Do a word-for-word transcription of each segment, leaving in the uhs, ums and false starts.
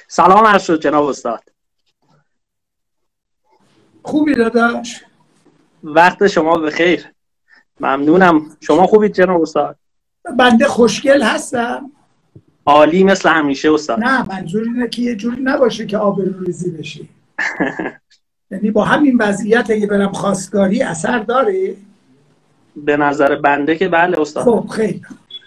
سلام عرض شد جناب استاد. خوبی داداش؟ وقت شما بخیر. ممنونم. شما خوبید جناب استاد؟ بنده خوشگل هستم. عالی مثل همیشه استاد. نه منظور اینه که یه جوری نباشه که آبروریزی بشی. یعنی با همین وضعیت اگه برم خواستگاری اثر داره؟ به نظر بنده که بله استاد. خب خیلی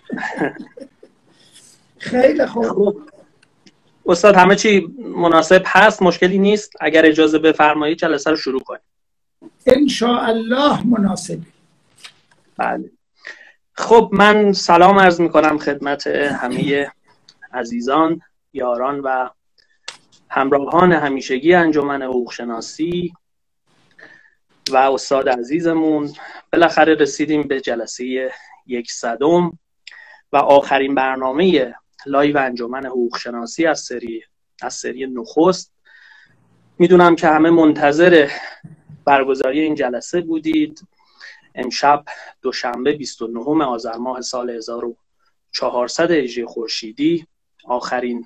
خیلی خوب. خب استاد همه چی مناسب هست، مشکلی نیست. اگر اجازه بفرمایید جلسه رو شروع کنیم. ان شاء الله مناسبه. بله. خب من سلام عرض می کنم خدمت همه عزیزان، یاران و همراهان همیشگی انجمن حقوق شناسی و استاد عزیزمون. بالاخره رسیدیم به جلسه یکصدم و آخرین برنامه لایو انجمن حقوق شناسی از سری از سری نخست. میدونم که همه منتظر برگزاری این جلسه بودید. امشب دوشنبه بیست و نهم آذر ماه سال هزار و چهارصد هجری خورشیدی آخرین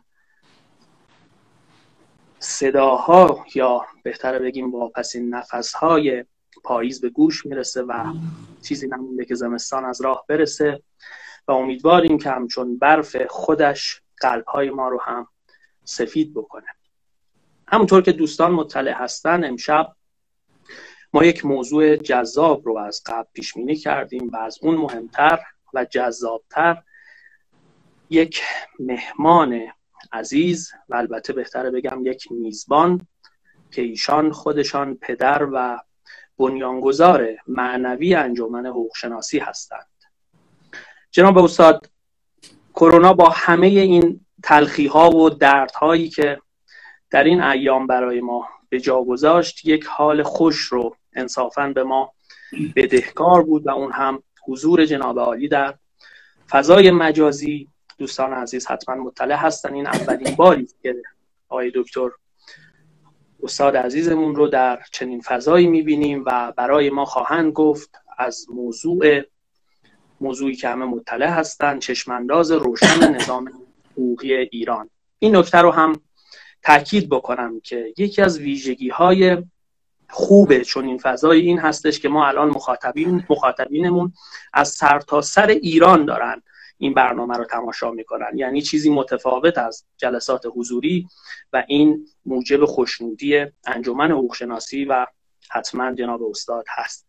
صداها یا بهتره بگیم واپسین نفسهای پاییز به گوش میرسه و چیزی نمونده که زمستان از راه برسه و امیدواریم که همچون برف خودش قلبهای ما رو هم سفید بکنه. همونطور که دوستان مطلع هستن، امشب ما یک موضوع جذاب رو از قبل پیش بینی کردیم و از اون مهمتر و جذابتر یک مهمان عزیز و البته بهتره بگم یک میزبان که ایشان خودشان پدر و بنیانگذار معنوی انجمن حقوق شناسی هستند. جناب استاد، کرونا با همه این تلخی ها و دردهایی که در این ایام برای ما به جا گذاشت، یک حال خوش رو انصافاً به ما بدهکار بود و اون هم حضور جناب عالی در فضای مجازی. دوستان عزیز حتما مطلع هستن این اولین باری که آقای دکتر استاد عزیزمون رو در چنین فضایی میبینیم و برای ما خواهند گفت از موضوع موضوعی که همه مطلع هستن، چشمانداز روشن نظام حقوقی ایران. این نکته رو هم تاکید بکنم که یکی از ویژگی‌های خوبه چون این فضای این هستش که ما الان مخاطبین مخاطبینمون از سرتاسر سر ایران دارن این برنامه رو تماشا میکنن، یعنی چیزی متفاوت از جلسات حضوری و این موجب خوشنودی انجمن حقوق شناسی و حتما جناب استاد هست.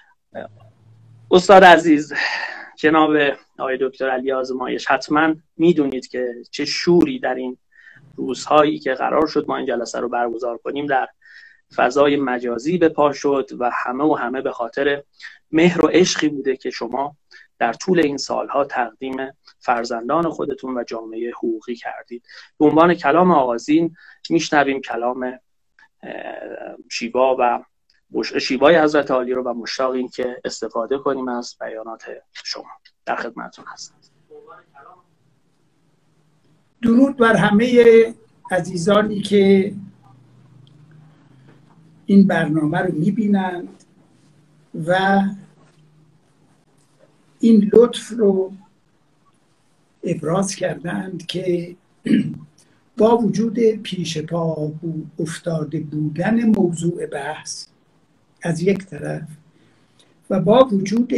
استاد عزیز، جناب آقای دکتر علی آزمایش، حتما میدونید که چه شوری در این روزهایی که قرار شد ما این جلسه رو برگزار کنیم در فضای مجازی به پا شد و همه و همه به خاطر مهر و عشقی بوده که شما در طول این سالها تقدیم فرزندان خودتون و جامعه حقوقی کردید. به عنوان کلام آغازین میشنویم کلام شیوا و شیوای حضرت عالی رو و مشتاقیم که استفاده کنیم از بیانات شما. در خدمتتون هستم. درود بر همه عزیزانی که این برنامه رو میبینند و این لطف رو ابراز کردند که با وجود پیش پا افتاده بودن موضوع بحث از یک طرف و با وجود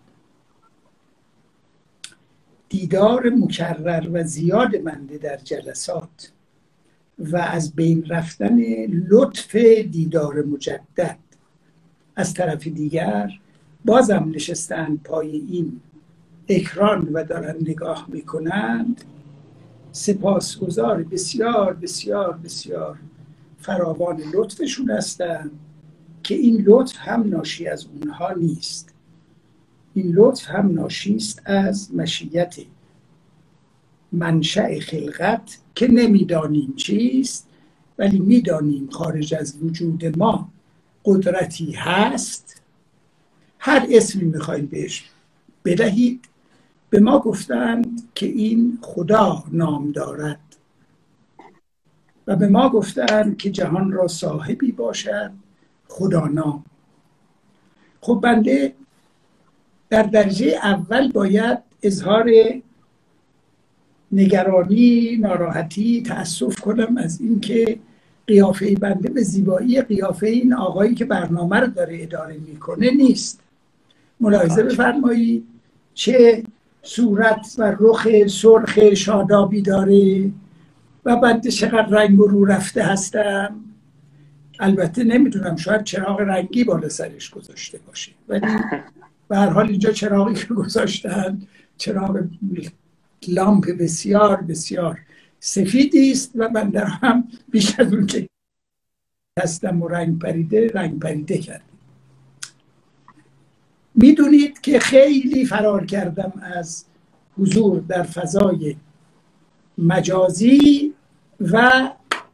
دیدار مکرر و زیاد بنده در جلسات و از بین رفتن لطف دیدار مجدد از طرف دیگر، بازم نشستند پای این اکران و دارن نگاه میکنند، سپاسگزار بسیار بسیار بسیار فراوان لطفشون هستند که این لطف هم ناشی از اونها نیست. این لطف هم ناشی است از مشیت منشأ خلقت که نمیدانیم چیست، ولی میدانیم خارج از وجود ما قدرتی هست. هر اسمی میخواید بهش بدهید. به ما گفتند که این خدا نام دارد و به ما گفتند که جهان را صاحبی باشد خدا نام. خب بنده در درجه اول باید اظهار نگرانی، ناراحتی، تأسف کنم از اینکه قیافه بنده به زیبایی قیافه این آقایی که برنامه رو داره اداره میکنه نیست. ملاحظه بفرمایید چه صورت و رخ سرخ شادابی داره و بنده چقدر رنگ و رو رفته هستم. البته نمیدونم، شاید چراغ رنگی بالا سرش گذاشته باشه، ولی به هر حال اینجا چراغی که گذاشتن چراغ لامپ بسیار بسیار سفیدی است و من در هم بیش از اون که هستم و رنگ پریده رنگ پریده کردم. میدونید که خیلی فرار کردم از حضور در فضای مجازی و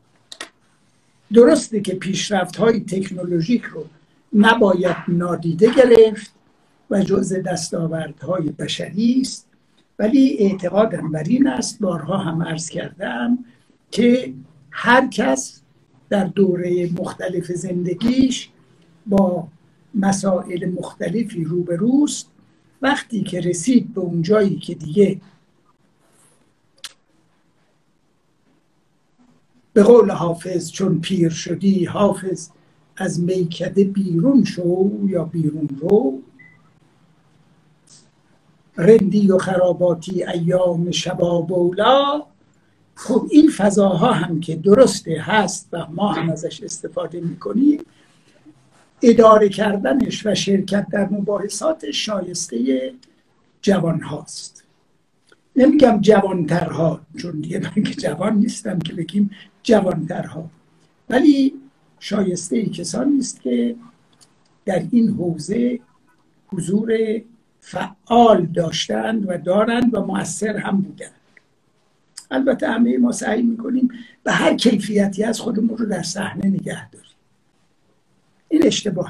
درسته که پیشرفت‌های تکنولوژیک رو نباید نادیده گرفت و جزء دستاوردهای بشری است، ولی اعتقادم بر این است، بارها هم عرض کردم، که هر کس در دوره مختلف زندگیش با مسائل مختلفی روبروست. وقتی که رسید به اون جایی که دیگه به قول حافظ چون پیر شدی حافظ از میکده بیرون شو یا بیرون رو، رندی و خراباتی ایام شباب اولا. خب این فضاها هم که درسته هست و ما هم ازش استفاده میکنیم، اداره کردنش و شرکت در مباحثات شایسته جوان هاست. نمیگم جوانترها، چون دیگه من که جوان نیستم که بگیم جوانترها، ولی شایسته کسانی است که در این حوزه حضور فعال داشتند و دارند و مؤثر هم بودند. البته همه ما سعی میکنیم به هر کیفیتی از خودمون رو در صحنه نگه داریم. این اشتباهه.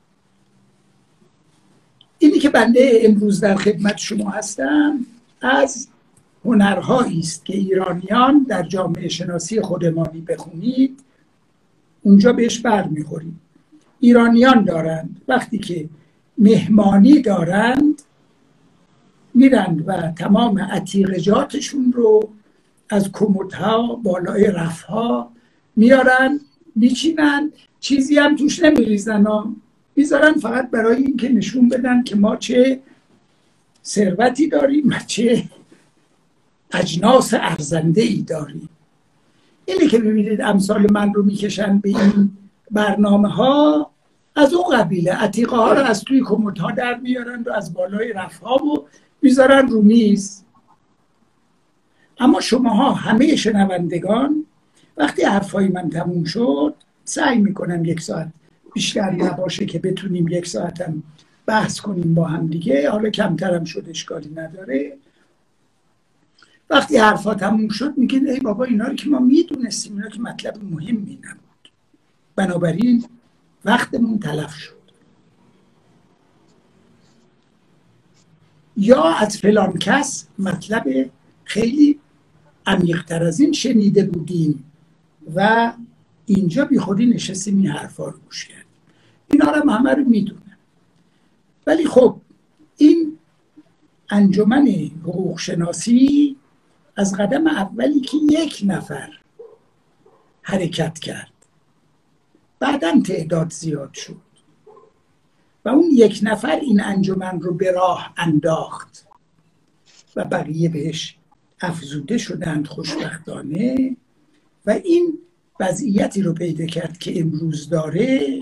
اینی که بنده امروز در خدمت شما هستم از هنرهایی است که ایرانیان در جامعه شناسی خودمانی بخونید اونجا بهش برمیخورید. ایرانیان دارند وقتی که مهمانی دارند میرند و تمام عتیقجاتشون رو از کمدها بالای رفها میارن میچینن، چیزی هم توش نمیریزن ها، میذارن فقط برای اینکه نشون بدن که ما چه ثروتی داریم و چه اجناس ارزنده ای داریم. اینه که ببینید امثال من رو میکشن به این برنامه ها، از اون قبیله عتیقه ها رو از توی کمدها در میارن و از بالای رفها و میذارن رو میز. اما شماها همه شنوندگان وقتی حرفای من تموم شد، سعی میکنم یک ساعت بیشتر نباشه که بتونیم یک ساعتم بحث کنیم با هم دیگه، حالا کمترم شد اشکالی نداره. وقتی حرفا تموم شد میگن ای بابا اینا رو که ما میدونستیم، اینا که مطلب مهمی نبود، بنابراین وقتمون تلف شد. یا از فلان کس مطلب خیلی عمیق‌تر از این شنیده بودیم و اینجا بی خودی نشستیم این حرفا رو گوش کردیم. اینا رو همه رو میدونم. ولی خب این انجمن حقوق شناسی از قدم اولی که یک نفر حرکت کرد، بعداً تعداد زیاد شد و اون یک نفر این انجمن رو به راه انداخت و بقیه بهش افزوده شدند خوشبختانه و این وضعیتی رو پیدا کرد که امروز داره.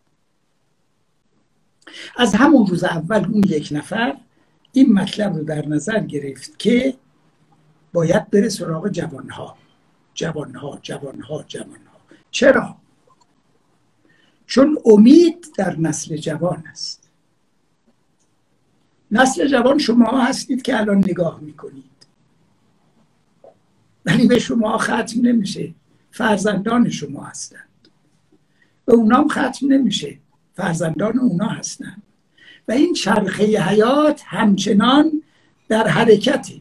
از همون روز اول اون یک نفر این مطلب رو در نظر گرفت که باید بره سراغ جوانها جوانها جوانها جوانها. چرا؟ چون امید در نسل جوان است. نسل جوان شما هستید که الان نگاه میکنید، ولی به شما ختم نمیشه، فرزندان شما هستند. به اونام ختم نمیشه، فرزندان اونا هستند. و این چرخه حیات همچنان در حرکتی.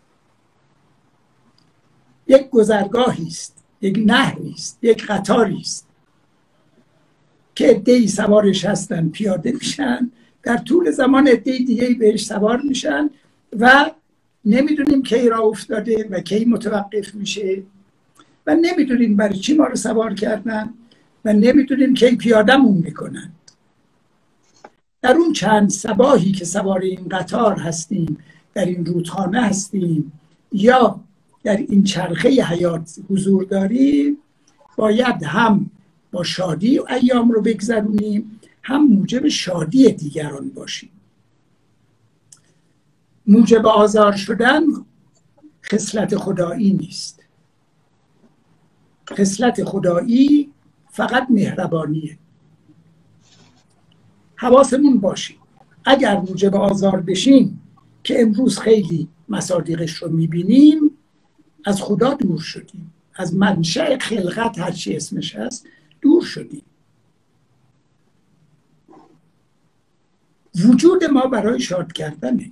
یک گذرگاهی است، یک نهری است، یک قطاری است که عده‌ای سوارش هستن پیاده میشن، در طول زمان عده‌ای دیگه بهش سوار میشن و نمیدونیم کی راه افتاده و کی متوقف میشه و نمیدونیم برای چی ما رو سوار کردن و نمیدونیم کی پیادمون میکنن. در اون چند صباحی که سوار این قطار هستیم، در این رودخانه هستیم یا در این چرخه حیات حضور داریم، باید هم با شادی ایام رو بگذرونیم، هم موجب شادی دیگران باشیم. موجب آزار شدن خصلت خدایی نیست. خصلت خدایی فقط مهربانیه. حواسمون باشیم اگر موجب آزار بشیم که امروز خیلی مصادیقش رو میبینیم، از خدا دور شدیم، از منشأ خلقت هرچی اسمش هست دور شدیم. وجود ما برای شاد کردنه.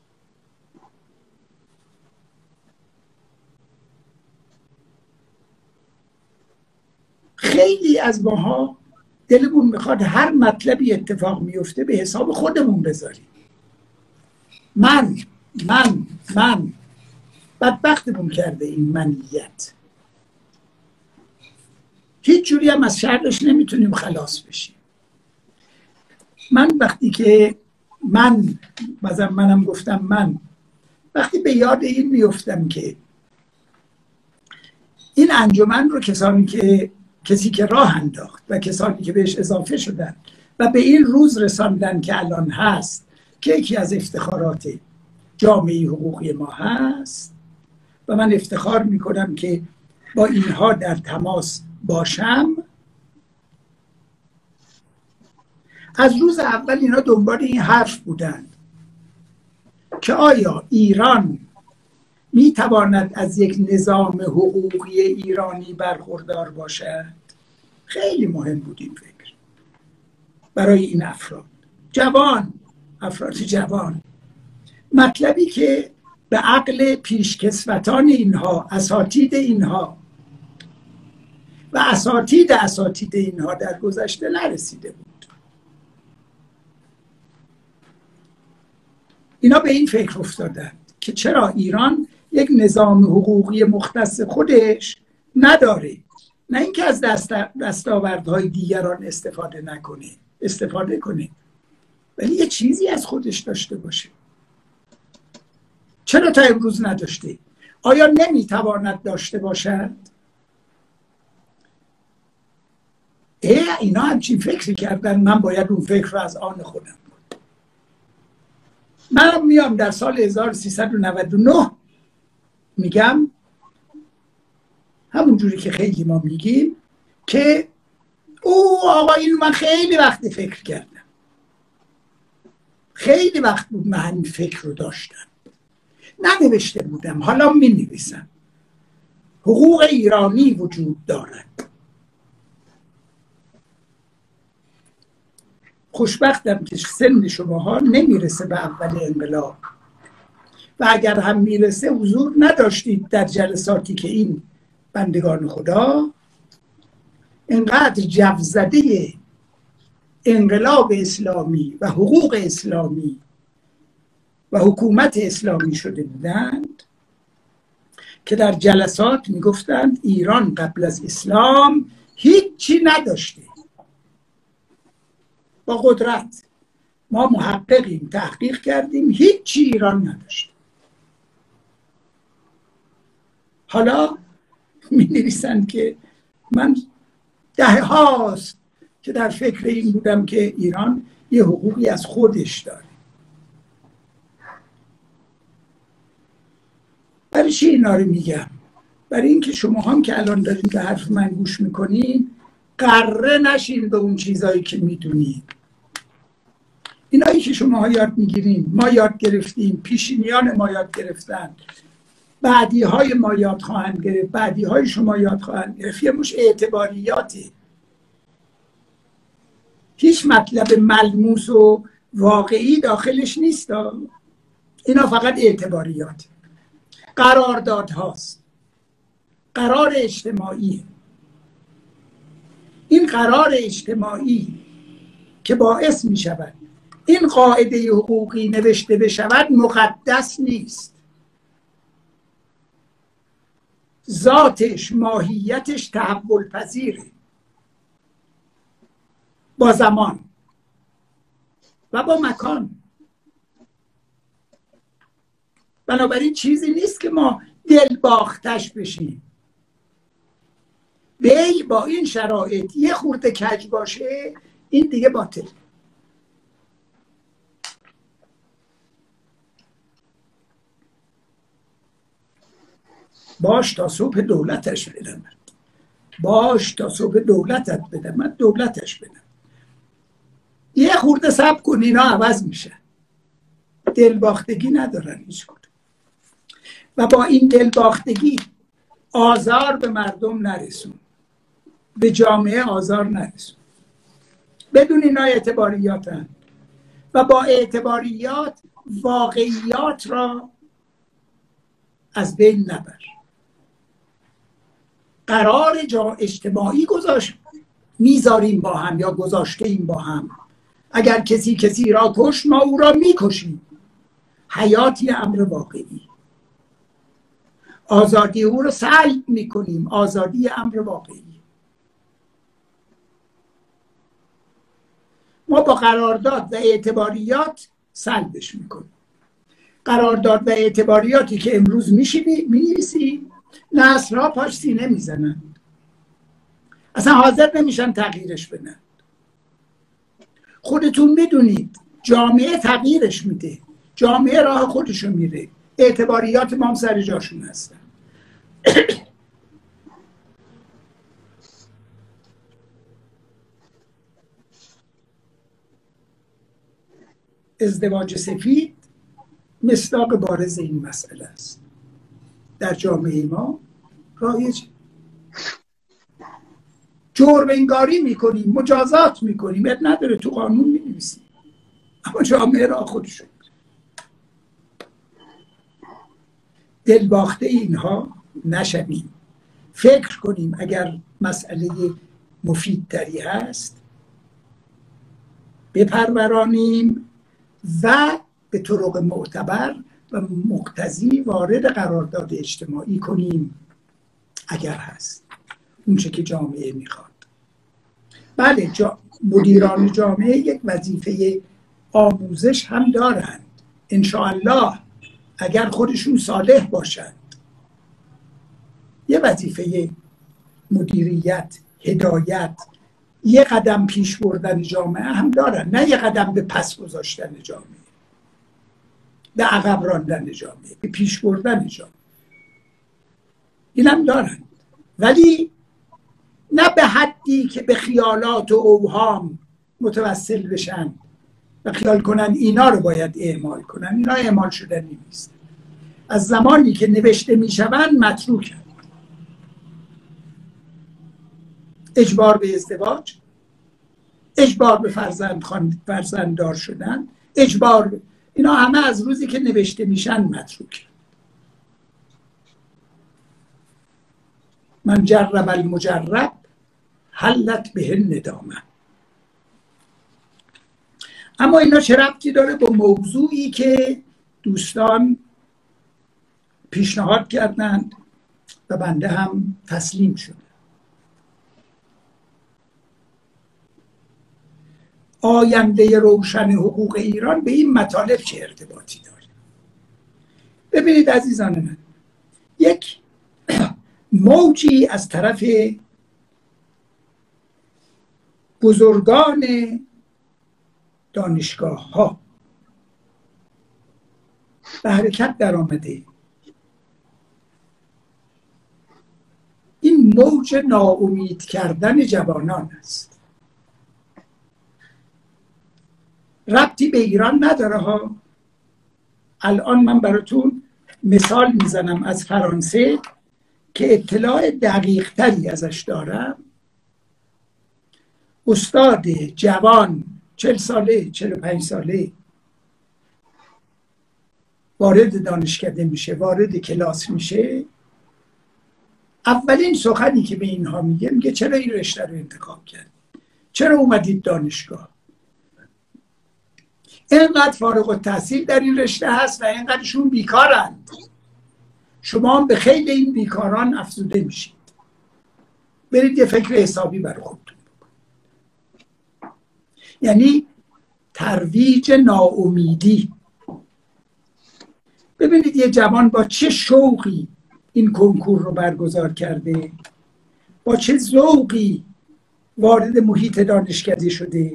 خیلی از ماها دلمون میخواد هر مطلبی اتفاق میفته به حساب خودمون بذاریم. من من من بدبختمون کرده این منیت. هیچ جوری هم از شرش نمیتونیم خلاص بشیم. من وقتی که من مثلا منم گفتم من وقتی به یاد این میفتم که این انجمن رو کسانی که کسی که راه انداخت و کسانی که بهش اضافه شدن و به این روز رساندن که الان هست که یکی از افتخارات جامعه حقوقی ما هست و من افتخار میکنم که با اینها در تماس باشم. از روز اول اینا دنبال این حرف بودن که آیا ایران میتواند از یک نظام حقوقی ایرانی برخوردار باشد؟ خیلی مهم بود این فکر برای این افراد جوان، افراد جوان، مطلبی که به عقل پیشکسوتان اینها، اساتید اینها و اساتید اساتید اینها در گذشته نرسیده بود. اینا به این فکر افتادند که چرا ایران یک نظام حقوقی مختص خودش نداره، نه اینکه از دست دستاوردهای دیگران استفاده نکنه، استفاده کنه، ولی یه چیزی از خودش داشته باشه. چرا تا امروز نداشته؟ آیا نمیتواند داشته باشد؟ ای اینا همچین فکری کردن، من باید اون فکر رو از آن خودم کنم. من میام در سال هزار و سیصد و نود و نه میگم همون جوری که خیلی ما میگیم که او آقا اینو من خیلی وقت فکر کردم، خیلی وقت بود من همین فکر رو داشتم، ننوشته بودم، حالا می نویسم. حقوق ایرانی وجود دارد. خوشبختم که سن شماها نمیرسه به اول انقلاب و اگر هم میرسه حضور نداشتید در جلساتی که این بندگان خدا اینقدر جوزده انقلاب اسلامی و حقوق اسلامی و حکومت اسلامی شده بودند که در جلسات میگفتند ایران قبل از اسلام هیچی نداشته. با قدرت ما محققیم، تحقیق کردیم، هیچی ایران نداشته. حالا می نویسند که من ده هاست که در فکر این بودم که ایران یه حقوقی از خودش داره. برای چی اینا رو میگم؟ برای اینکه شما هم که الان دارین به حرف من گوش میکنین قره نشین به اون چیزایی که میدونین. اینایی که شما ها یاد میگیرین، ما یاد گرفتیم، پیشینیان ما یاد گرفتن، بعدی های ما یاد خواهند گرفت، بعدی های شما یاد خواهند گرفت. یه مش اعتباریاته، هیچ مطلب ملموس و واقعی داخلش نیست. اینا فقط اعتباریات، قرارداد هاست، قرار اجتماعی. این قرار اجتماعی که باعث می شود این قاعده حقوقی نوشته بشود مقدس نیست. ذاتش، ماهیتش تحول پذیره با زمان و با مکان. بنابراین چیزی نیست که ما دل باختش بشیم. بی با این شرایط یه خورده کج باشه، این دیگه باطل. باش تا صبح دولتش بدم، باش تا صبح دولتت بدم، من دولتش بدم. یه خورده صبر کن، اینا عوض میشه. دلباختگی ندارن هیچ کدوم و با این دلباختگی آزار به مردم نرسون، به جامعه آزار نرسون. بدون اینا اعتباریاتن و با اعتباریات واقعیات را از بین نبر. قرار جا اجتماعی گذاشت میذاریم با هم یا گذاشته ایم با هم. اگر کسی کسی را کش، ما او را میکشیم. حیاتی امر واقعی. آزادی او را سلب میکنیم. آزادی امر واقعی. ما با قرارداد و اعتباریات سلبش میکنیم. قرارداد و اعتباریاتی که امروز می‌نویسی، نسل‌ها پاش سینه میزنن، اصلا حاضر نمیشن تغییرش بدن. خودتون میدونید جامعه تغییرش میده، جامعه راه خودشو میره، اعتباریات ما هم سر جاشون هستن. ازدواج سفید مصداق بارز این مسئله است. در جامعه ما رایج جرم انگاری میکنیم، مجازات میکنیم، اب نداره، تو قانون مینویسیم، اما جامعه را خودشون. دلباخته اینها نشویم. فکر کنیم اگر مسئله مفیدتری هست بپرورانیم و به طرق معتبر و مقتضی وارد قرارداد اجتماعی کنیم اگر هست اون چه که جامعه میخواد. بله، جا مدیران جامعه یک وظیفه آموزش هم دارند انشاءالله، اگر خودشون صالح باشند. یه وظیفه مدیریت، هدایت، یه قدم پیش بردن جامعه هم دارن، نه یه قدم به پس گذاشتن جامعه، به عقب راندن جامعه، به پیش بردن جامعه. این هم دارن، ولی نه به حدی که به خیالات و اوهام متوسل بشن و خیال کنن اینا رو باید اعمال کنن. اینا اعمال شدنی نیست. از زمانی که نوشته میشون متروکن. اجبار به ازدواج، اجبار به فرزند فرزنددار شدن، اجبار به... اینا همه از روزی که نوشته میشن متروکن. من جرب المجرب حلت به الندامه. اما اینا چه ربطی داره با موضوعی که دوستان پیشنهاد کردند و بنده هم تسلیم شده؟ آینده روشن حقوق ایران به این مطالب چه ارتباطی داره؟ ببینید عزیزان من، یک موجی از طرف بزرگان دانشگاه ها به حرکت در آمده. این موج ناامید کردن جوانان است. ربطی به ایران نداره ها. الان من براتون مثال میزنم از فرانسه که اطلاع دقیق تری ازش دارم. استاد جوان چل ساله، چل و پنج ساله وارد دانشکده میشه، وارد کلاس میشه، اولین سخنی که به اینها میگه میگه چرا این رشته رو انتخاب کرد؟ چرا اومدید دانشگاه؟ اینقدر فارغ التحصیل در این رشته هست و اینقدرشون بیکارند. شما هم به خیلی این بیکاران افزوده میشید. برید یه فکر حسابی برای خودتون بکنید. یعنی ترویج ناامیدی. ببینید یه جوان با چه شوقی این کنکور رو برگزار کرده، با چه ذوقی وارد محیط دانشکده شده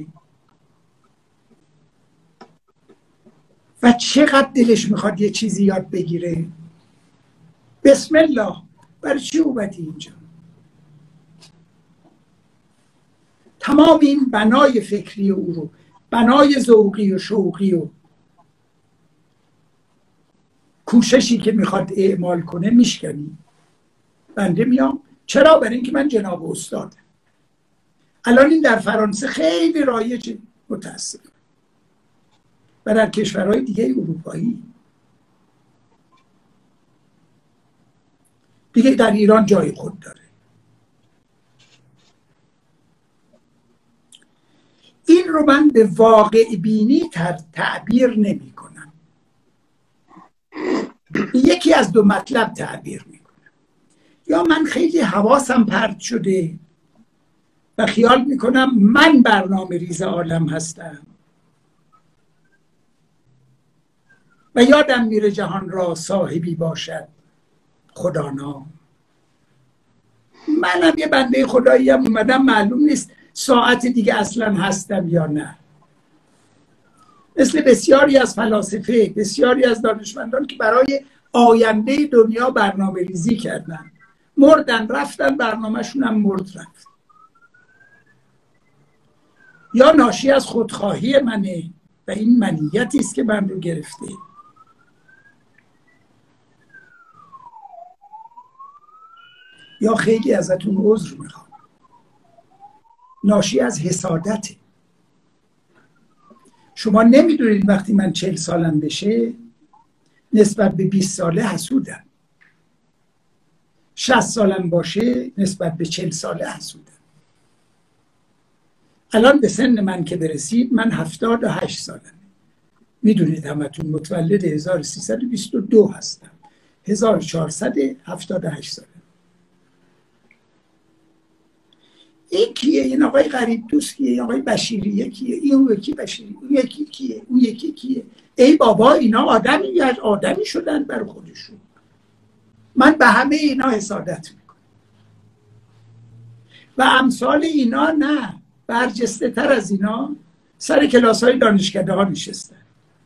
و چقدر دلش میخواد یه چیزی یاد بگیره. بسم الله، برای چی اومدی اینجا؟ تمام این بنای فکری او رو، بنای ذوقی و شوقی و کوششی که میخواد اعمال کنه میشکنی. بنده میام چرا؟ برای اینکه من جناب استادم. الان این در فرانسه خیلی رایجه متاسفم و در کشورهای دیگه اروپایی. دیگه در ایران جای خود داره. این رو من به واقع بینی تعبیر نمی کنم. یکی از دو مطلب تعبیر می کنم. یا من خیلی حواسم پرت شده و خیال می کنم من برنامه ریز عالم هستم و یادم میره جهان را صاحبی باشد خدا نام. منم یه بنده خدایی هم اومدم، معلوم نیست ساعت دیگه اصلا هستم یا نه. مثل بسیاری از فلاسفه، بسیاری از دانشمندان که برای آینده دنیا برنامه ریزی کردن، مردن رفتن، برنامهشون هم مرد رفت. یا ناشی از خودخواهی منه و این منیتی است که من رو گرفته، یا خیلی ازتون عذر میخوام، ناشی از حسادته. شما نمیدونید وقتی من چهل سالم بشه نسبت به بیست ساله حسودم، شصت سالم باشه نسبت به چهل ساله حسودم. الان به سن من که برسید من هفتاد و هشت سالمه. میدونید همتون متولد هزار و سیصد و بیست و دو هستم، هزار و چهارصد و هفتاد و هشت سالم. این کیه؟ این آقای غریب دوست کیه؟ این آقای بشیریه کیه؟ این یکی بشیری، اون یکی کیه؟ اون یکی کیه؟ ای بابا اینا آدمی آدمی شدن بر خودشون. من به همه اینا حسادت میکنم و امثال اینا نه، برجسته تر از اینا سر کلاس های دانشکده ها نشستن،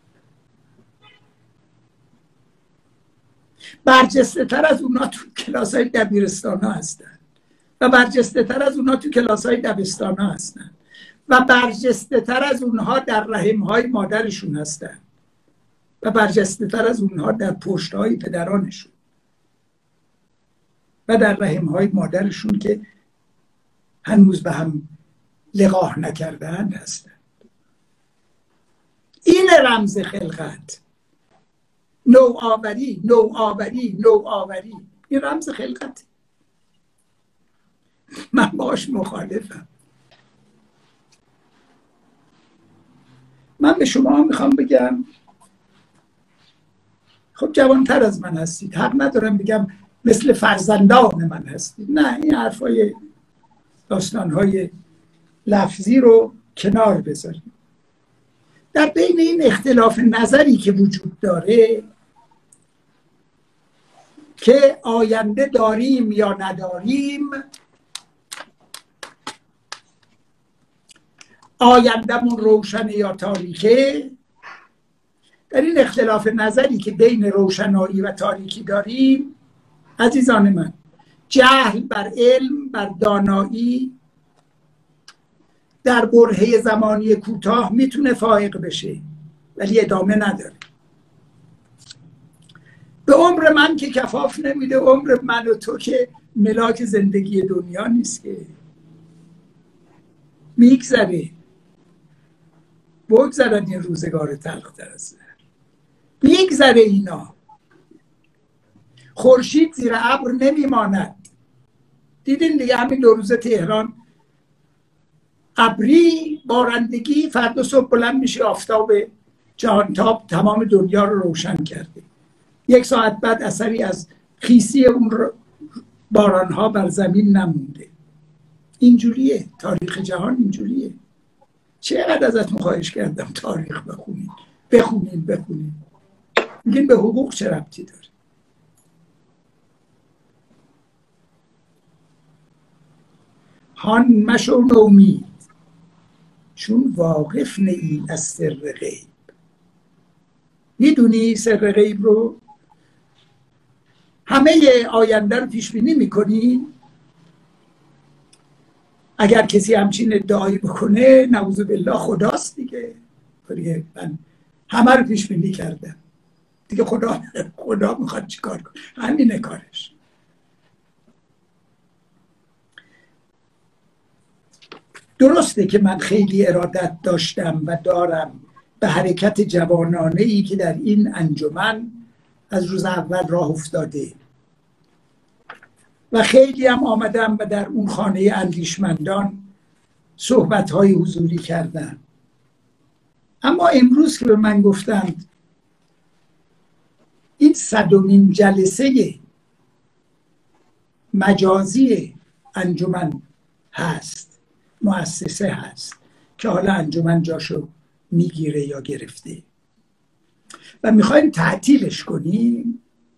برجسته تر از اونا تو کلاس های دبیرستان ها هستن و برجسته تر از اونها تو کلاس های دبستان ها هستن و برجسته تر از اونها در رحم های مادرشون هستن و برجسته تر از اونها در پشت های پدرانشون و در رحم های مادرشون که هنوز به هم لقاح نکردن هستن. این رمز خلقت، نوآوری، نوآوری، نوآوری، این رمز خلقت. من باش مخالفم. من به شما میخوام بگم خب جوانتر از من هستید، حق ندارم بگم مثل فرزندان من هستید. نه، این حرفای داستانهای لفظی رو کنار بذاریم. در بین این اختلاف نظری که وجود داره که آینده داریم یا نداریم، آینده‌مون روشن یا تاریکه، در این اختلاف نظری که بین روشنایی و تاریکی داریم، عزیزان من، جهل بر علم، بر دانایی در برهه زمانی کوتاه میتونه فائق بشه ولی ادامه نداره. به عمر من که کفاف نمیده، عمر من و تو که ملاک زندگی دنیا نیست که، میگذره. بگذرد این روزگار تلخ در از میگذره. اینا خورشید زیر ابر نمیماند. دیدین دیگه همین دو روز تهران ابری بارندگی، فردا صبح بلند میشه آفتاب جهانتاب تمام دنیا رو روشن کرده. یک ساعت بعد اثری از خیسی اون بارانها بر زمین نمونده. اینجوریه تاریخ جهان، اینجوریه. چقدر ازتون خواهش کردم تاریخ بخونید بخونید بخونید. میگین به حقوق چه ربطی داره؟ هان مشو نومید چون واقف نی از سر غیب. میدونی سر غیب رو؟ همه آینده رو پیش بینی میکنی؟ اگر کسی همچین ادعایی بکنه نعوذ بالله خداست دیگه. دیگه من همه رو پیش بینی کردم دیگه. خدا خدا میخواد چیکار کنه؟ همینه کارش. درسته که من خیلی ارادت داشتم و دارم به حرکت جوانانه ای که در این انجمن از روز اول راه افتاده و خیلی هم آمدم و در اون خانه اندیشمندان صحبت‌های حضوری کردم. اما امروز که به من گفتند این صدمین جلسه مجازی انجمن هست، مؤسسه هست که حالا انجمن جاشو میگیره یا گرفته و میخوایم تعطیلش کنیم،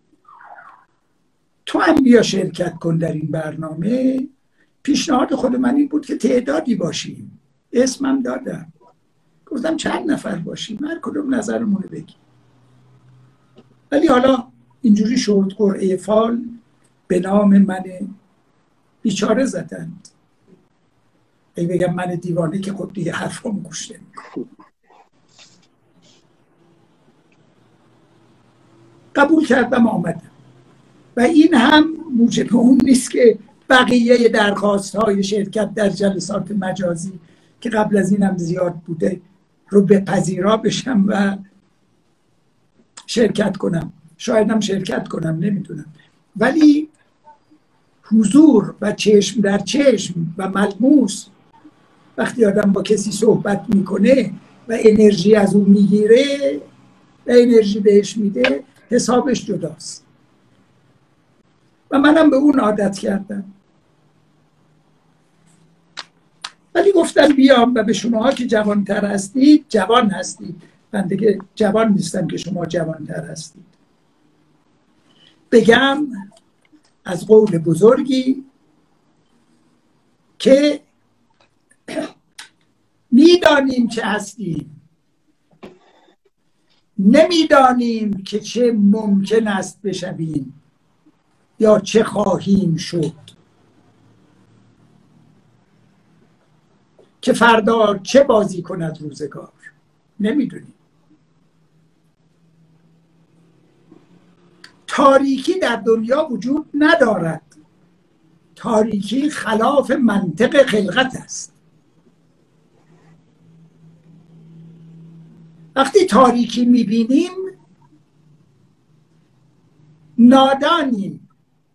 تو هم بیا شرکت کن در این برنامه. پیشنهاد خود من این بود که تعدادی باشیم. اسمم دادم، گفتم چند نفر باشیم، هر کدوم نظرمونو بگیم. ولی حالا اینجوری شد قرعه فال به نام من بیچاره زدند. ای بگم من دیوانه که خود دیگه حرفامو گوش نمیکنم. قبول کردم آمدم و این هم موجب اون نیست که بقیه درخواست های شرکت در جلسات مجازی که قبل از این هم زیاد بوده رو به پذیرا بشم و شرکت کنم. شاید هم شرکت کنم، نمیدونم. ولی حضور و چشم در چشم و ملموس وقتی آدم با کسی صحبت میکنه و انرژی از اون میگیره و انرژی بهش میده، حسابش جداست و منم به اون عادت کردم. ولی گفتم بیام و به شماها که جوانتر هستید، جوان هستید، من دیگه جوان نیستم که شما جوانتر هستید، بگم از قول بزرگی که میدانیم چه هستیم، نمیدانیم که چه ممکن است بشویم یا چه خواهیم شد، که فردا چه بازی کند روزگار، نمیدونیم. تاریکی در دنیا وجود ندارد. تاریکی خلاف منطق خلقت است. وقتی تاریکی میبینیم نادانیم.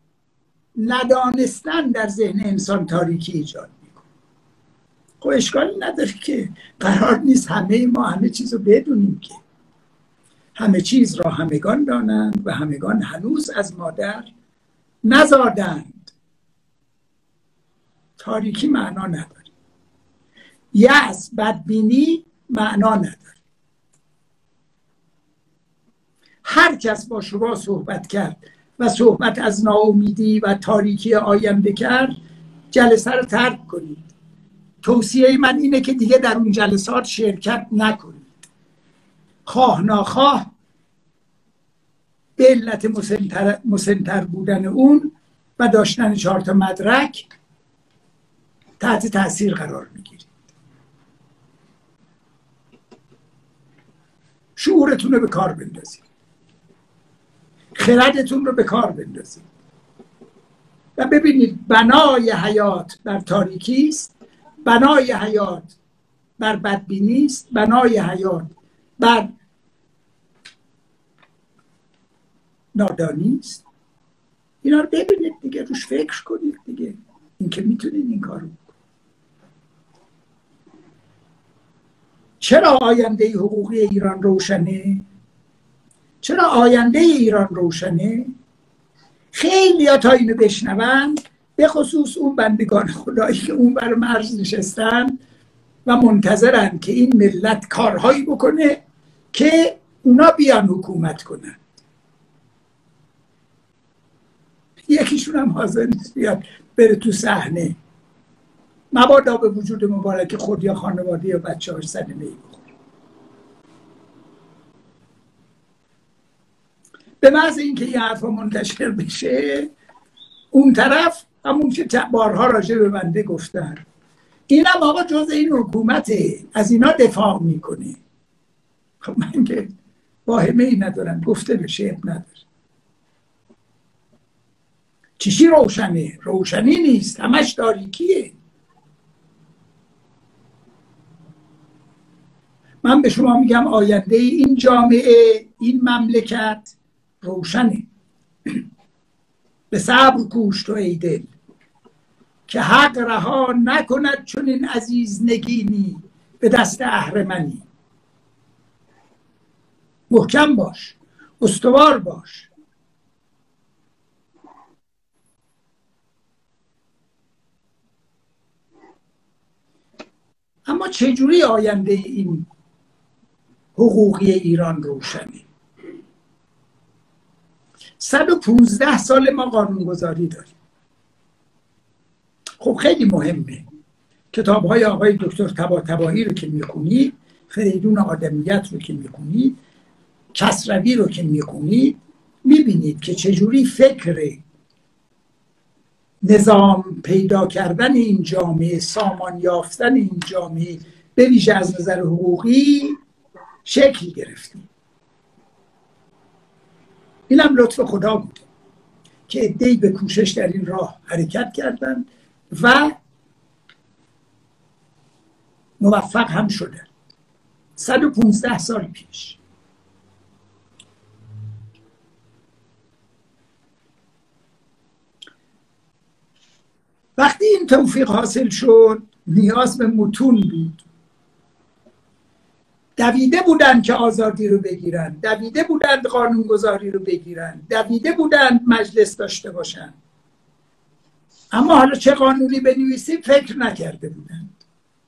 ندانستن در ذهن انسان تاریکی ایجاد میکنه. خب اشکالی نداره که قرار نیست همه ما همه چیز رو بدونیم، که همه چیز را همگان دانند و همگان هنوز از مادر نزادند. تاریکی معنا نداره. یأس، بدبینی معنا نداره. هر کس با شما صحبت کرد و صحبت از ناامیدی و تاریکی آینده کرد، جلسه رو ترک کنید. توصیه من اینه که دیگه در اون جلسات شرکت نکنید. خواه ناخواه به علت مسنتر, مسنتر بودن اون و داشتن چهار تا مدرک تحت تاثیر قرار میگیرید. شعورتون رو به کار بندازید، خردتون رو به کار بندازید و ببینید بنای حیات بر تاریکی است، بنای حیات بر بدبینی است، بنای حیات بر نادانی است. اینا رو ببینید دیگه، روش فکر کنید دیگه. این که میتونید این کارو. چرا آینده حقوقی ایران روشنه؟ چرا آینده ایران روشنه؟ خیلی ها تا اینو بشنون، به خصوص اون بندگان خدایی که اون بر مرز نشستن و منتظرن که این ملت کارهایی بکنه که اونا بیان حکومت کنن، یکیشون هم حاضر نیست بیاد بره تو صحنه، مبادا به وجود مبارک خود یا خانواده یا بچه هاش صدمه ای بخوره. به محض اینکه این حرفا منتشر بشه، اون طرف همون که بارها راجع به بنده گفتن، این هم آقا جز این حکومته، از اینا دفاع میکنه. خب من که واهمه ای ندارم، گفته بشه اب نداره. چیشی روشنه؟ روشنی نیست، همش تاریکیه. من به شما میگم آینده این جامعه، این مملکت روشنه. به صبر کوش تو ای دل که حق رها نکند چون این عزیز نگینی به دست اهرمنی. محکم باش، استوار باش. اما چجوری آینده این حقوقی ایران روشنه؟ صد و پونزده سال ما قانونگذاری داریم. خب خیلی مهمه. کتاب های آقای دکتر طباطبایی رو که میخونید، فریدون آدمیت رو که میخونید، کسروی رو که میخونید، میبینید که چجوری فکر نظام پیدا کردن این جامعه، سامان یافتن این جامعه به ویژه از نظر حقوقی شکل گرفته. اینم لطف خدا بود که عده‌ای به کوشش در این راه حرکت کردند و موفق هم شدن. صد و پونزده سال پیش. وقتی این توفیق حاصل شد، نیاز به متون بود. دویده بودند که آزادی رو بگیرن، دویده بودند قانونگذاری رو بگیرن، دویده بودند مجلس داشته باشن، اما حالا چه قانونی بنویسیم فکر نکرده بودند.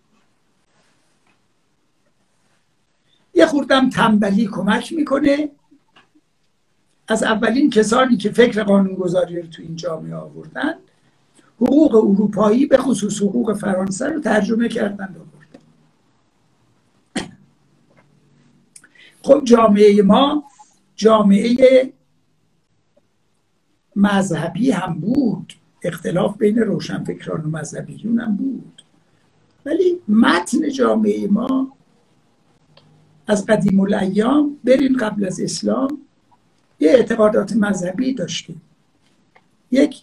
یه خوردم تنبلی کمک میکنه. از اولین کسانی که فکر قانونگذاری رو تو این جامعه آوردن، حقوق اروپایی به خصوص حقوق فرانسه رو ترجمه کردن آوردن. خب جامعه ما جامعه مذهبی هم بود، اختلاف بین روشنفکران و مذهبیون هم بود، ولی متن جامعه ما از قدیم الایام برین قبل از اسلام یه اعتقادات مذهبی داشته. یک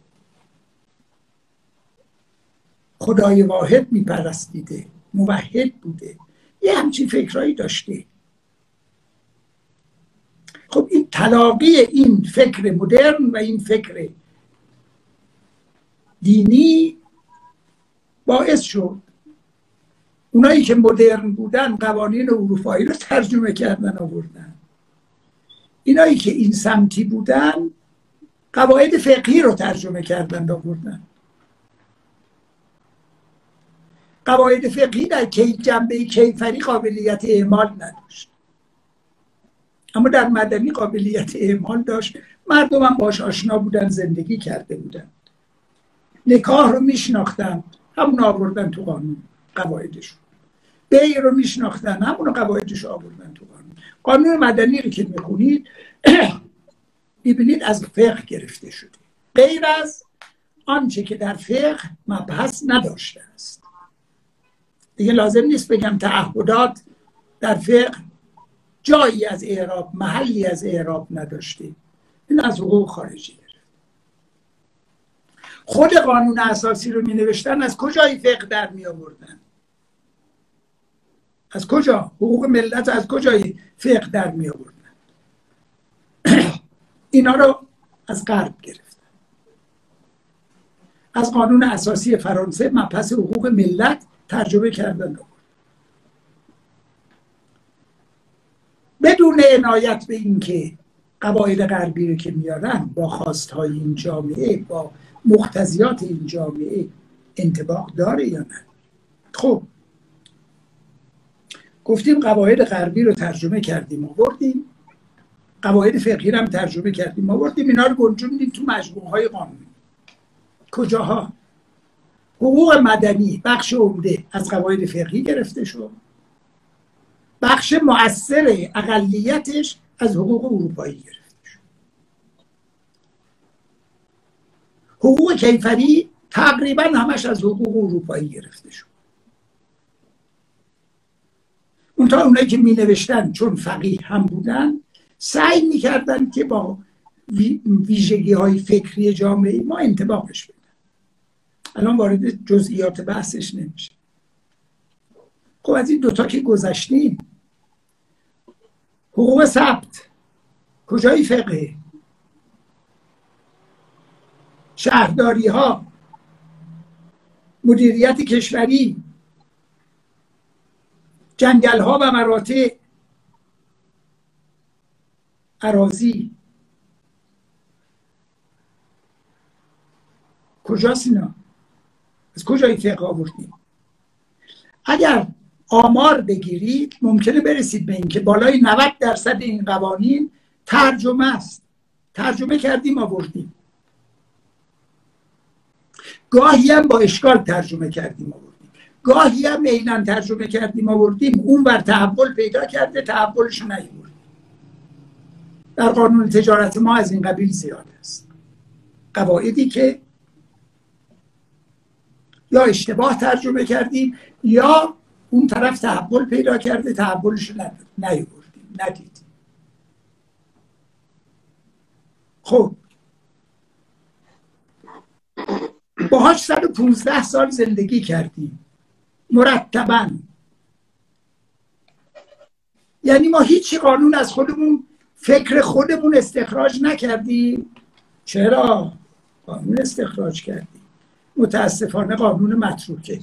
خدای واحد میپرستیده، موحد بوده، یه همچین فکرهایی داشته. خب این تلاقی این فکر مدرن و این فکر دینی باعث شد اونایی که مدرن بودن قوانین اروپایی رو ترجمه کردن آوردن، اینایی که این سمتی بودن قواعد فقهی رو ترجمه کردن آوردن. قواعد فقهی در جنبه کیفری قابلیت اعمال نداشت، اما در مدنی قابلیت اعمال داشت. مردم هم باش آشنا بودن، زندگی کرده بودن، نکاح رو میشناختن، همون آوردن تو قانون قواعدشون. بیع رو میشناختن، همون قواعدش آوردن تو قانون. قانون مدنی رو که میخونید میبینید از فقه گرفته شده، غیر از آنچه که در فقه مبحث نداشته است. دیگه لازم نیست بگم تعهدات در فقه جایی از اعراب، محلی از اعراب نداشته. این از حقوق خارجی گرفت. خود قانون اساسی رو می نوشتن، از کجای فقه در می آوردن؟ از کجا؟ حقوق ملت از کجای فقه در می آوردن؟ اینا رو از غرب گرفتن. از قانون اساسی فرانسه مبحث حقوق ملت ترجمه کردن. بدون عنایت به این که قواعد غربی رو که میارن با خواستهای این جامعه، با مقتضیات این جامعه انطباق داره یا نه؟ خب گفتیم قواعد غربی رو ترجمه کردیم آوردیم، قواعد فقهی رو هم ترجمه کردیم آوردیم، اینا رو گنجوندیم تو مجموعه های قانونی. کجاها؟ حقوق مدنی بخش عمده از قواعد فقهی گرفته شد، بخش مؤثر اقلیتش از حقوق اروپایی گرفته شد. حقوق کیفری تقریبا همش از حقوق اروپایی گرفته شد. اون تا اونایی که می نوشتن چون فقیه هم بودن سعی می کردن که با ویژگی های فکری جامعه ما انطباقش بدن. الان وارد جزئیات بحثش نمیشه. خب از این دوتا که گذشتیم، حقوق ثبت کجای فقه؟ شهرداری ها، مدیریت کشوری، جنگل ها و مراتع، اراضی، کجاست اینا؟ از کجای فقه آوردیم؟ اگر آمار بگیرید ممکنه برسید به این که بالای نود درصد این قوانین ترجمه است. ترجمه کردیم آوردیم. گاهی هم با اشکال ترجمه کردیم آوردیم، گاهی هم عیناً ترجمه کردیم آوردیم، اون بر تحول پیدا کرده تحولش نیاوردیم. در قانون تجارت ما از این قبیل زیاد است. قواعدی که یا اشتباه ترجمه کردیم یا اون طرف تحول پیدا کرده تحولش نیاوردیم، ندیدیم. خب باهاش صد و پونزده سال زندگی کردیم مرتباً. یعنی ما هیچی قانون از خودمون، فکر خودمون استخراج نکردیم. چرا؟ قانون استخراج کردیم. متاسفانه قانون متروکه.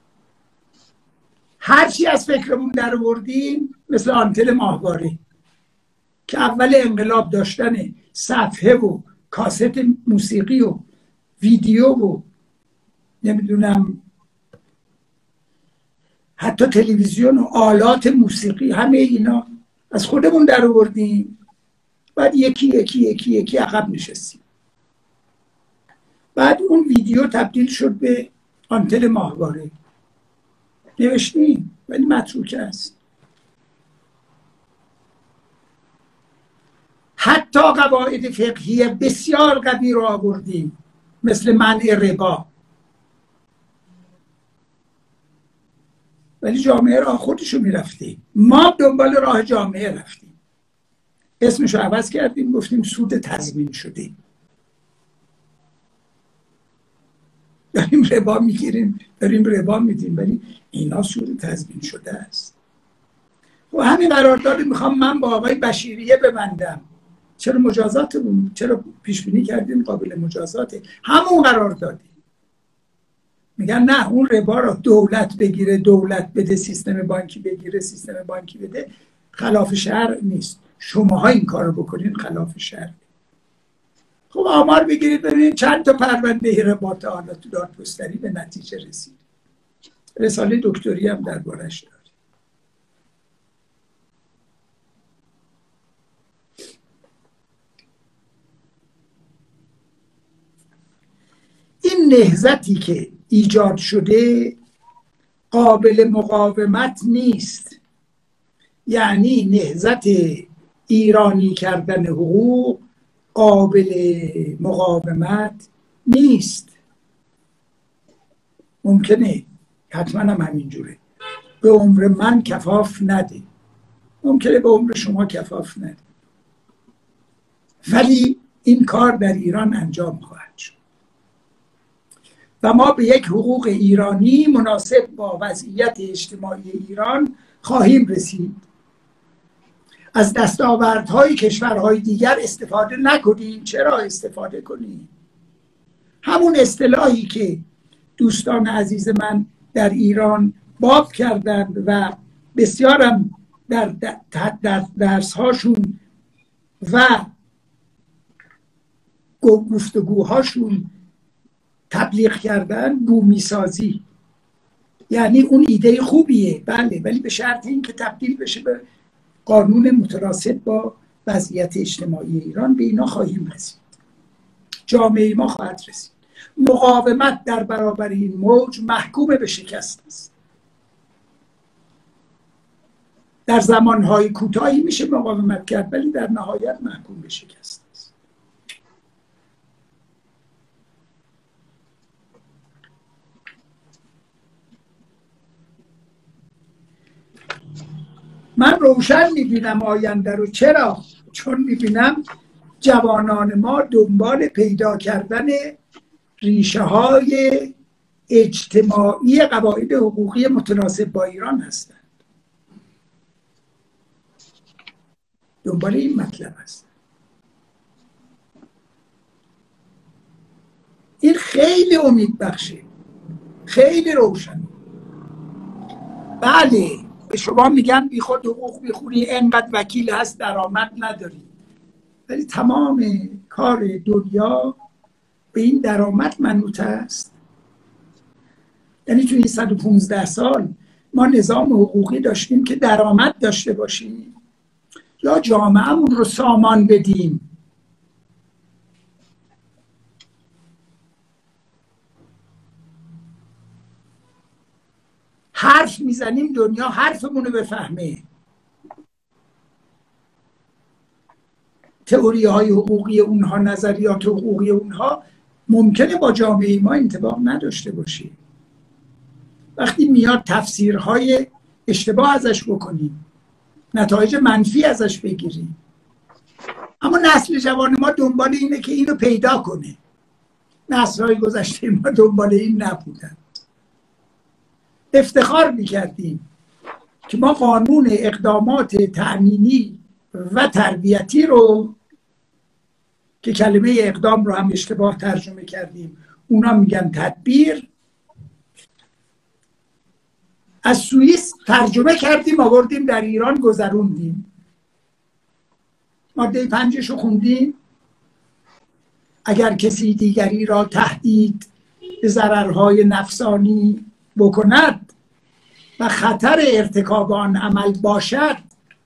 هرچی از فکرمون در آوردیم، مثل آنتن ماهواره که اول انقلاب داشتن صفحه و کاست موسیقی و ویدیو و نمیدونم حتی تلویزیون و آلات موسیقی، همه اینا از خودمون در آوردیم. بعد یکی یکی یکی یکی عقب نشستیم. بعد اون ویدیو تبدیل شد به آنتن ماهواره. نوشتیم ولی متروکه است. حتی قواعد فقهی بسیار قوی رو آوردیم، مثل منع ربا، ولی جامعه راه خودشو میرفتیم. ما دنبال راه جامعه رفتیم، اسمشو عوض کردیم، گفتیم سود تضمین شده. داریم ربا میگیریم، داریم ربا میدیم، ولی اینا سود تضمین شده است. و همین قرارداد میخوام من با آقای بشیریه ببندم. چرا مجازات بود؟ چرا پیش بینی کردیم قابل مجازاته؟ همون قراردادی. میگن نه اون ربا رو دولت بگیره، دولت بده، سیستم بانکی بگیره، سیستم بانکی بده، خلاف شرع نیست. شماها این کارو بکنین خلاف شرع. خب آمار بگیرید ببینید چند تا پرونده ربا تا حالا تو دادگستری به نتیجه رسید. رساله دکتری هم دربارش داره. این نهضتی که ایجاد شده قابل مقاومت نیست. یعنی نهضت ایرانی کردن حقوق قابل مقاومت نیست. ممکنه حتما هم همینجوره به عمر من کفاف نده، ممکنه به عمر شما کفاف نده، ولی این کار در ایران انجام خواهد شد و ما به یک حقوق ایرانی مناسب با وضعیت اجتماعی ایران خواهیم رسید. از دستاوردهای کشورهای دیگر استفاده نکنیم. چرا استفاده کنیم؟ همون اصطلاحی که دوستان عزیز من در ایران باب کردند و بسیارم در, در درس هاشون و گفتگوهاشون تبلیغ کردن بومی سازی. یعنی اون ایده خوبیه بله، ولی به شرط این که تبدیل بشه به قانون متناسب با وضعیت اجتماعی ایران. به اینا خواهیم رسید، جامعه ما خواهد رسید. مقاومت در برابر این موج محکوم به شکست است. در زمانهای کوتاهی میشه مقاومت کرد، ولی در نهایت محکوم به شکست است. من روشن میبینم آینده رو. چرا؟ چون میبینم جوانان ما دنبال پیدا کردن ریشه های اجتماعی قواعد حقوقی متناسب با ایران هستند. دنبال این مطلب هست. این خیلی امید بخشه، خیلی روشن. بله به شما میگن بی خود حقوق میخونی، انقدر وکیل هست درآمد نداری، ولی تمام کار دنیا به این درآمد منوط است. یعنی تو این صد و پانزده سال ما نظام حقوقی داشتیم که درآمد داشته باشیم یا جامعهمون رو سامان بدیم. حرف میزنیم دنیا حرفمون رو بفهمه. تئوری های حقوقی اونها، نظریات حقوقی اونها ممکنه با جامعه ما انطباق نداشته باشه. وقتی میاد تفسیرهای اشتباه ازش بکنیم، نتایج منفی ازش بگیریم، اما نسل جوان ما دنبال اینه که اینو پیدا کنه. نسل‌های گذشته ما دنبال این نبودن. افتخار میکردیم که ما قانون اقدامات تأمینی و تربیتی رو که کلمه اقدام رو هم اشتباه ترجمه کردیم، اونا میگن تدبیر، از سوئیس ترجمه کردیم آوردیم در ایران گذروندیم. ماده پنجش رو خوندیم. اگر کسی دیگری را تهدید به ضررهای نفسانی بکند و خطر ارتکاب آن عمل باشد،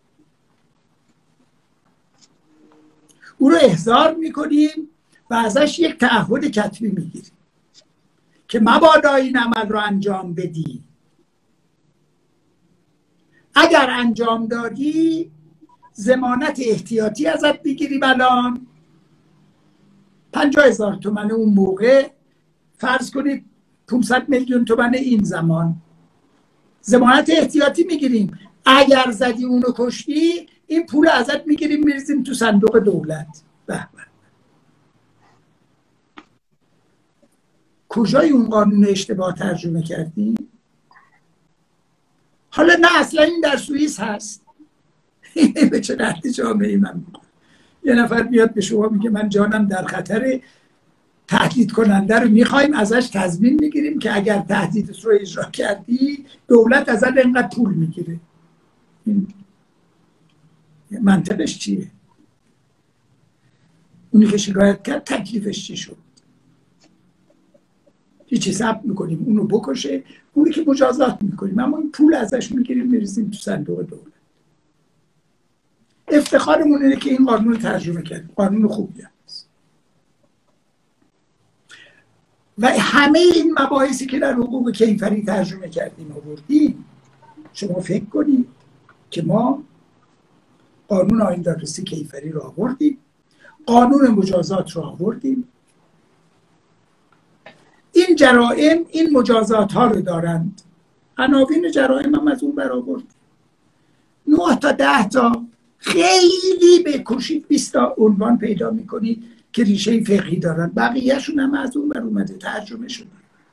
او رو احضار میکنیم و ازش یک تعهد کتبی میگیریم که مبادا این عمل رو انجام بدی. اگر انجام دادی ضمانت احتیاطی ازت میگیریم. الان پنجاه هزار تومن اون موقع، فرض کنید پانصد میلیون تومن این زمان، ضمانت احتیاطی میگیریم. اگر زدی اونو کشتی، این پول ازت میگیریم میریزیم تو صندوق دولت. به به. کجای اون قانون اشتباه ترجمه کردیم؟ حالا نه اصلا این در سوئیس هست. به چه درد جامعه من می‌خوره؟ یه نفر میاد به شما میگه من جانم در خطر، تهدید کننده رو میخوایم ازش تضمین میگیریم که اگر تهدیدش رو اجرا کردی دولت ازت اینقدر پول میگیره. این منطقش چیه؟ اونی که شکایت کرد تکلیفش چی شد؟ هیچی ثبت میکنیم اونو بکشه، اونی که مجازات میکنیم اما این پول ازش میگیریم میریزیم تو صندوق دولت. افتخارمون اینه که این قانون رو ترجمه کردیم. قانون خوبی هست و همه این مباحثی که در حقوق کیفری ترجمه کردیم آوردیم. شما فکر کنید که ما قانون آینده‌رسی کیفری رو آوردیم، قانون مجازات رو آوردیم. این جرائم این مجازات ها رو دارند. عناوین جرائم هم از اون برآوردیم. نه تا ده تا خیلی بکشید بیست تا عنوان پیدا میکنید که ریشه فقهی دارن، بقیهشون هم از اون بر اومده ترجمه شدن.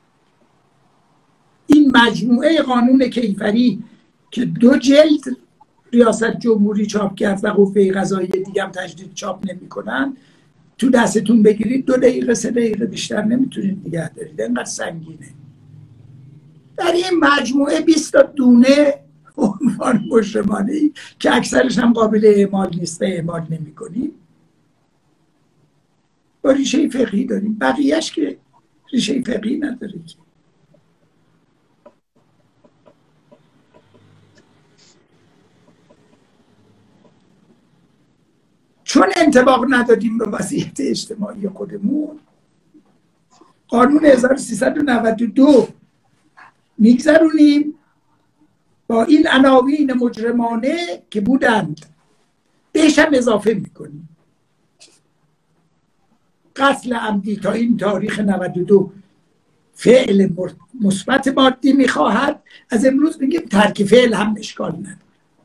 این مجموعه قانون کیفری که دو جلد ریاست جمهوری چاپ کرد و قوه قضاییه دیگه هم تجدید چاپ نمیکنن، تو دستتون بگیرید دو دقیقه سه دقیقه بیشتر نمیتونید نگه دارید، اینقدر سنگینه. در این مجموعه بیست تا دونه عنوان مجرمانه‌ای که اکثرش هم قابل اعمال نیست و اعمال نمی‌کنیم، با ریشه فقهی داریم، بقیهش که ریشه فقهی نداره که. چون انطباق ندادیم به وضعیت اجتماعی خودمون، قانون هزار و سیصد و نود و دو میگذرونیم با این عناوین مجرمانه که بودند، بهش هم اضافه میکنیم. قتل عمدی تا این تاریخ نود و دو فعل مثبت مادی میخواهد، از امروز میگیم ترک فعل هم اشکال نداره.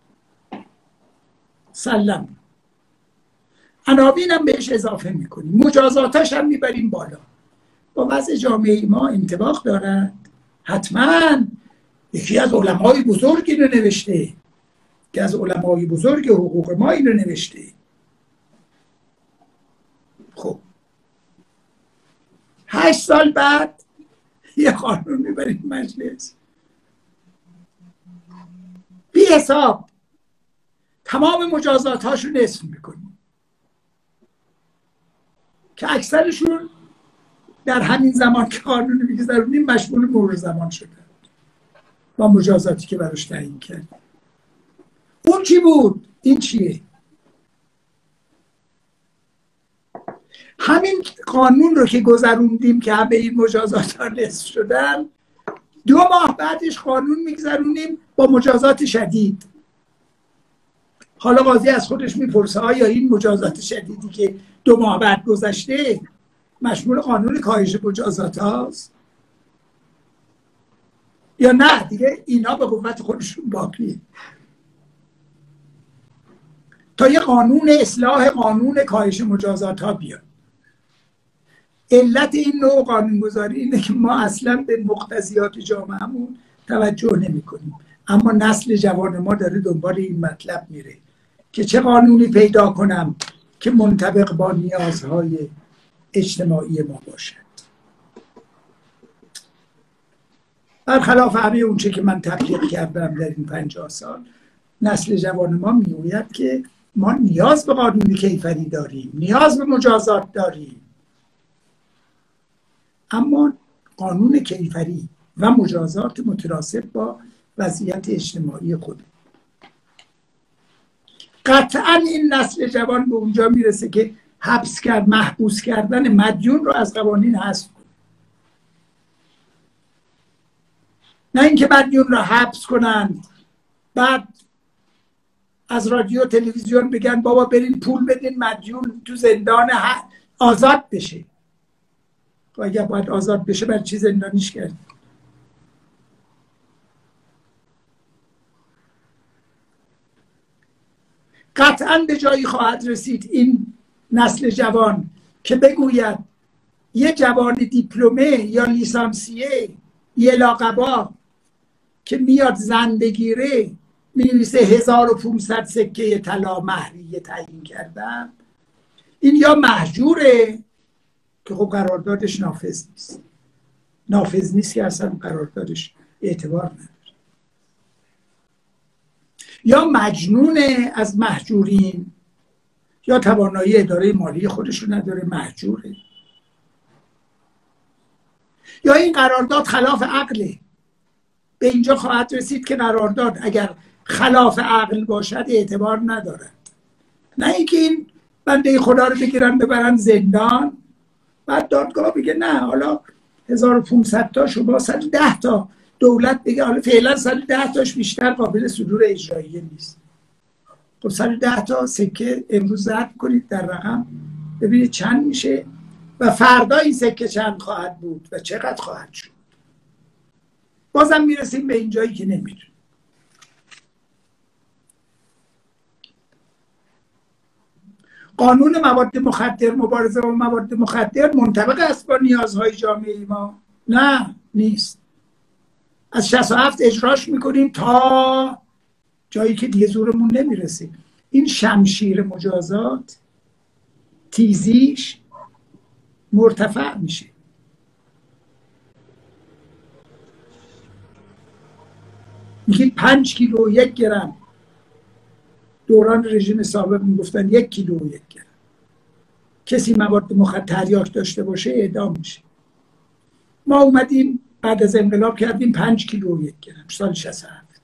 سلام. عناوین هم بهش اضافه میکنیم، مجازاتاش هم میبریم بالا. با وضع جامعه ما انطباق دارند؟ حتما. یکی از علمای بزرگ اینو نوشته، که از علمای بزرگ حقوق ما اینو نوشته. خب هشت سال بعد یه قانون میبریم مجلس، بی حساب تمام مجازات هاشو نصف میکنیم که اکثرشون در همین زمان که قانون میگذرونیم مشمول مرور زمان شده با مجازاتی که براش تعیین کرد. اون چی بود؟ این چیه؟ همین قانون رو که گذروندیم که همه این مجازات ها نصف شدن، دو ماه بعدش قانون میگذرونیم با مجازات شدید. حالا قاضی از خودش میپرسه آیا این مجازات شدیدی که دو ماه بعد گذشته مشمول قانون کاهش مجازات هاست یا نه دیگه اینا به قوت خودشون باقیه. تا یه قانون اصلاح قانون کاهش مجازات ها بیاد. علت این نوع قانونگذاری اینه که ما اصلا به مقتضیات جامعهمون توجه نمی کنیم، اما نسل جوان ما داره دنبال این مطلب میره که چه قانونی پیدا کنم که منطبق با نیازهای اجتماعی ما باشد. برخلاف همه اون چه که من تبلیغ کردم در این پنجاه سال، نسل جوان ما میگوید که ما نیاز به قانون کیفری داریم، نیاز به مجازات داریم، اما قانون کیفری و مجازات متناسب با وضعیت اجتماعی خود. قطعا این نسل جوان به اونجا میرسه که حبس کرد محبوس کردن مدیون رو از قوانین حذف کنه، نه اینکه مدیون رو حبس کنند بعد از رادیو تلویزیون بگن بابا برین پول بدین مدیون تو زندان آزاد بشه. اگر باید آزاد بشه برای چی زندانیش کرد؟ قطعا به جایی خواهد رسید این نسل جوان که بگوید یه جوان دیپلمه یا لیسانسیه یه لاقبا که میاد زن بگیره می‌نویسه هزار و پونصد سکه طلا مهریه تعیین کردم، این یا مهجوره که خب قراردادش نافذ نیست، نافذ نیست که اصلا قراردادش اعتبار نداره، یا مجنونه از مهجورین، یا توانایی اداره مالی خودشو نداره مهجوره، یا این قرارداد خلاف عقله. به اینجا خواهد رسید که قرارداد اگر خلاف عقل باشد اعتبار ندارد، نه اینکه این بنده خدا رو بگیرن ببرن زندان بعد دادگاه بگه نه حالا هزار و پونصد تا شما صد و ده تا، دولت بگه حالا فعلا صد و ده تاش بیشتر قابل صدور اجراییه نیست. خب صد و ده تا سکه امروز ضرب کنید در رقم ببینید چند میشه و فردا این سکه چند خواهد بود و چقدر خواهد شد. بازم میرسیم به این جایی که نمیدونیم. قانون مواد مخدر، مبارزه با مواد مخدر منطبق است با نیازهای جامعه ما؟ نه، نیست. از شصت و هفت اجراش میکنیم تا جایی که دیگه زورمون نمیرسه. این شمشیر مجازات تیزیش مرتفع میشه. میگید پنج کیلو یک گرم، دوران رژیم سابق میگفتن یک کیلو یک گرم، کسی مواد مخدر تریاک داشته باشه اعدام میشه. ما اومدیم بعد از انقلاب کردیم پنج کیلو یک گرم سال شصت و هفت.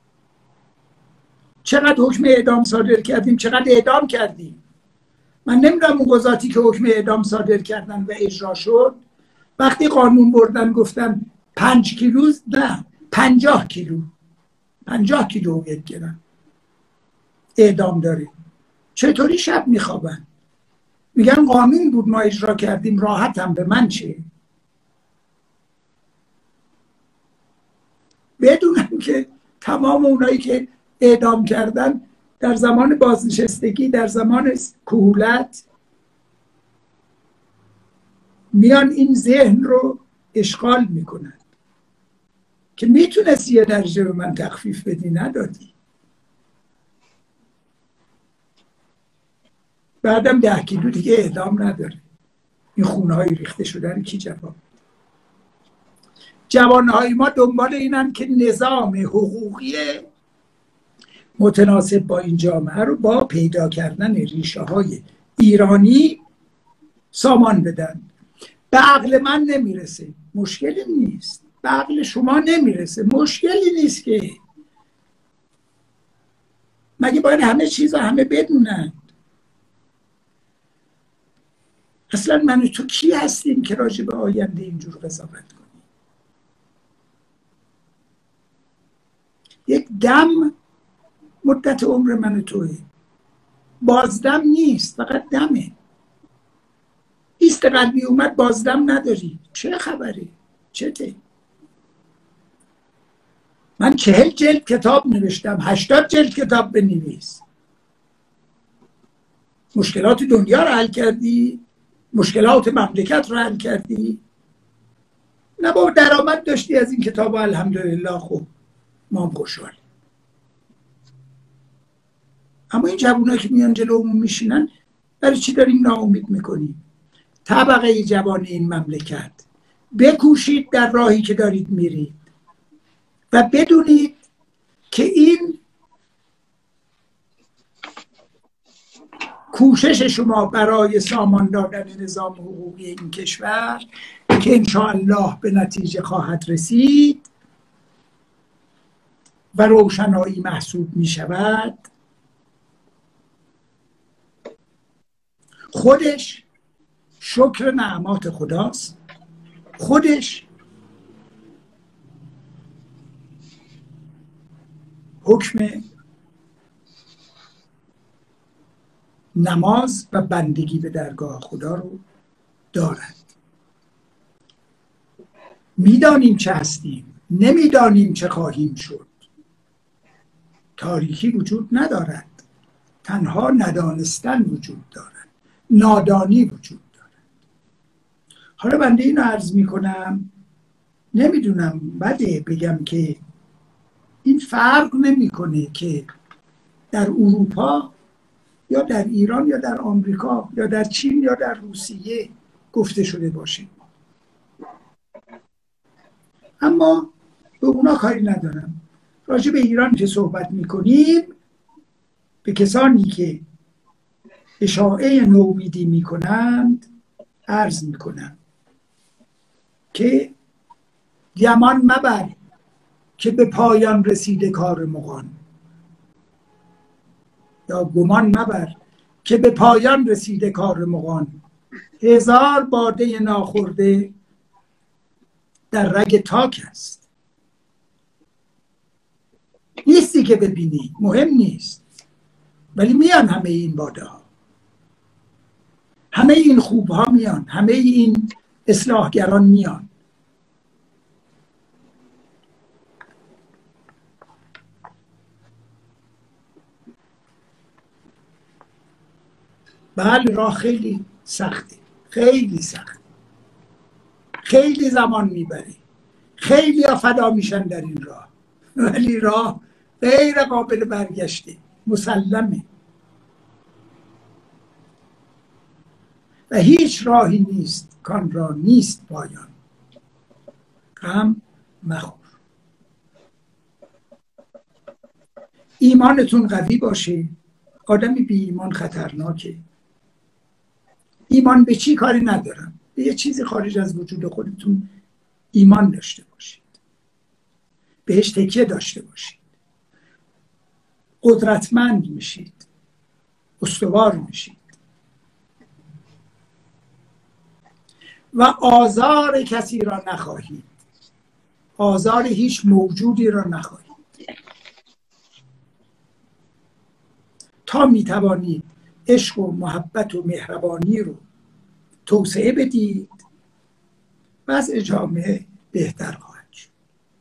چقدر حکم اعدام صادر کردیم، چقدر اعدام کردیم. من نمیدونم اون قضاتی که حکم اعدام صادر کردن و اجرا شد وقتی قانون بردن گفتن پنج کیلو، نه پنجاه کیلو پنجاه کیلو یک گرم اعدام داره، چطوری شب میخوابن؟ میگن قانون بود ما اجرا کردیم راحتم، به من چه؟ بدونم که تمام اونایی که اعدام کردن در زمان بازنشستگی، در زمان کهولت، میان این ذهن رو اشغال میکنن که میتونستی یه درجه به من تخفیف بدی، ندادی. بعدم ده کیلو دیگه اعدام نداره. این خونه های ریخته شدن کی جواب؟ جوانهای ما دنبال اینن که نظام حقوقی متناسب با این جامعه رو با پیدا کردن ریشه های ایرانی سامان بدن. به عقل من نمیرسه، مشکلی نیست. به عقل شما نمیرسه، مشکلی نیست که. مگه باید همه چیز رو همه بدونن؟ اصلا من و تو کی هستیم که راجع به آینده اینجور قضاوت کنیم؟ یک دم مدت عمر من و توه، بازدم نیست، فقط دمه. ایست قلبی اومد بازدم نداری، چه خبره؟ چته؟ من چهل جلد کتاب نوشتم، هشتاد جلد کتاب بنویس. مشکلات دنیا رو حل کردی؟ مشکلات مملکت رو حل کردی؟ نه بابا درآمد داشتی از این کتاب، الحمدلله. خب ما هم خوشحالیم. اما این جوونا که میان جلومون میشینن، برای چی داریم ناامید میکنیم؟ طبقه جوان این مملکت بکوشید در راهی که دارید میرید و بدونید که این کوشش شما برای سامان دادن نظام حقوقی این کشور که انشاءالله به نتیجه خواهد رسید و روشنایی محسوب می شود، خودش شکر نعمات خداست، خودش حکم نماز و بندگی به درگاه خدا رو دارد. میدانیم چه هستیم، نمیدانیم چه خواهیم شد. تاریکی وجود ندارد، تنها ندانستن وجود دارد، نادانی وجود دارد. حالا بنده اینو عرض میکنم، نمیدونم بده بگم که این فرق نمیکنه که در اروپا یا در ایران یا در آمریکا یا در چین یا در روسیه گفته شده باشه، اما به اونا کاری ندارم. راجع به ایران که صحبت میکنیم، به کسانی که اشاعه نومیدی میکنند عرض میکنم که گمان مبر که به پایان رسیده کار مغان، یا گمان مبر که به پایان رسیده کار مغان. هزار باده ناخورده در رگ تاک است. نیستی که ببینی، مهم نیست، ولی میان همه این باده ها، همه این خوب ها میان، همه این اصلاحگران میان. بله راه خیلی سخته، خیلی سخت، خیلی زمان میبره، خیلی ها فدا میشن در این راه، ولی راه غیر قابل برگشته، مسلمه و هیچ راهی نیست کان را نیست پایان. غم مخور. ایمانتون قوی باشه. آدمی بی ایمان خطرناکه. ایمان به چی کاری ندارم، به یه چیزی خارج از وجود خودتون ایمان داشته باشید، بهش تکیه داشته باشید، قدرتمند میشید، استوار میشید و آزار کسی را نخواهید، آزار هیچ موجودی را نخواهید تا میتوانید عشق و محبت و مهربانی رو توسعه بدید، وضع جامعه بهتر خواهد شد.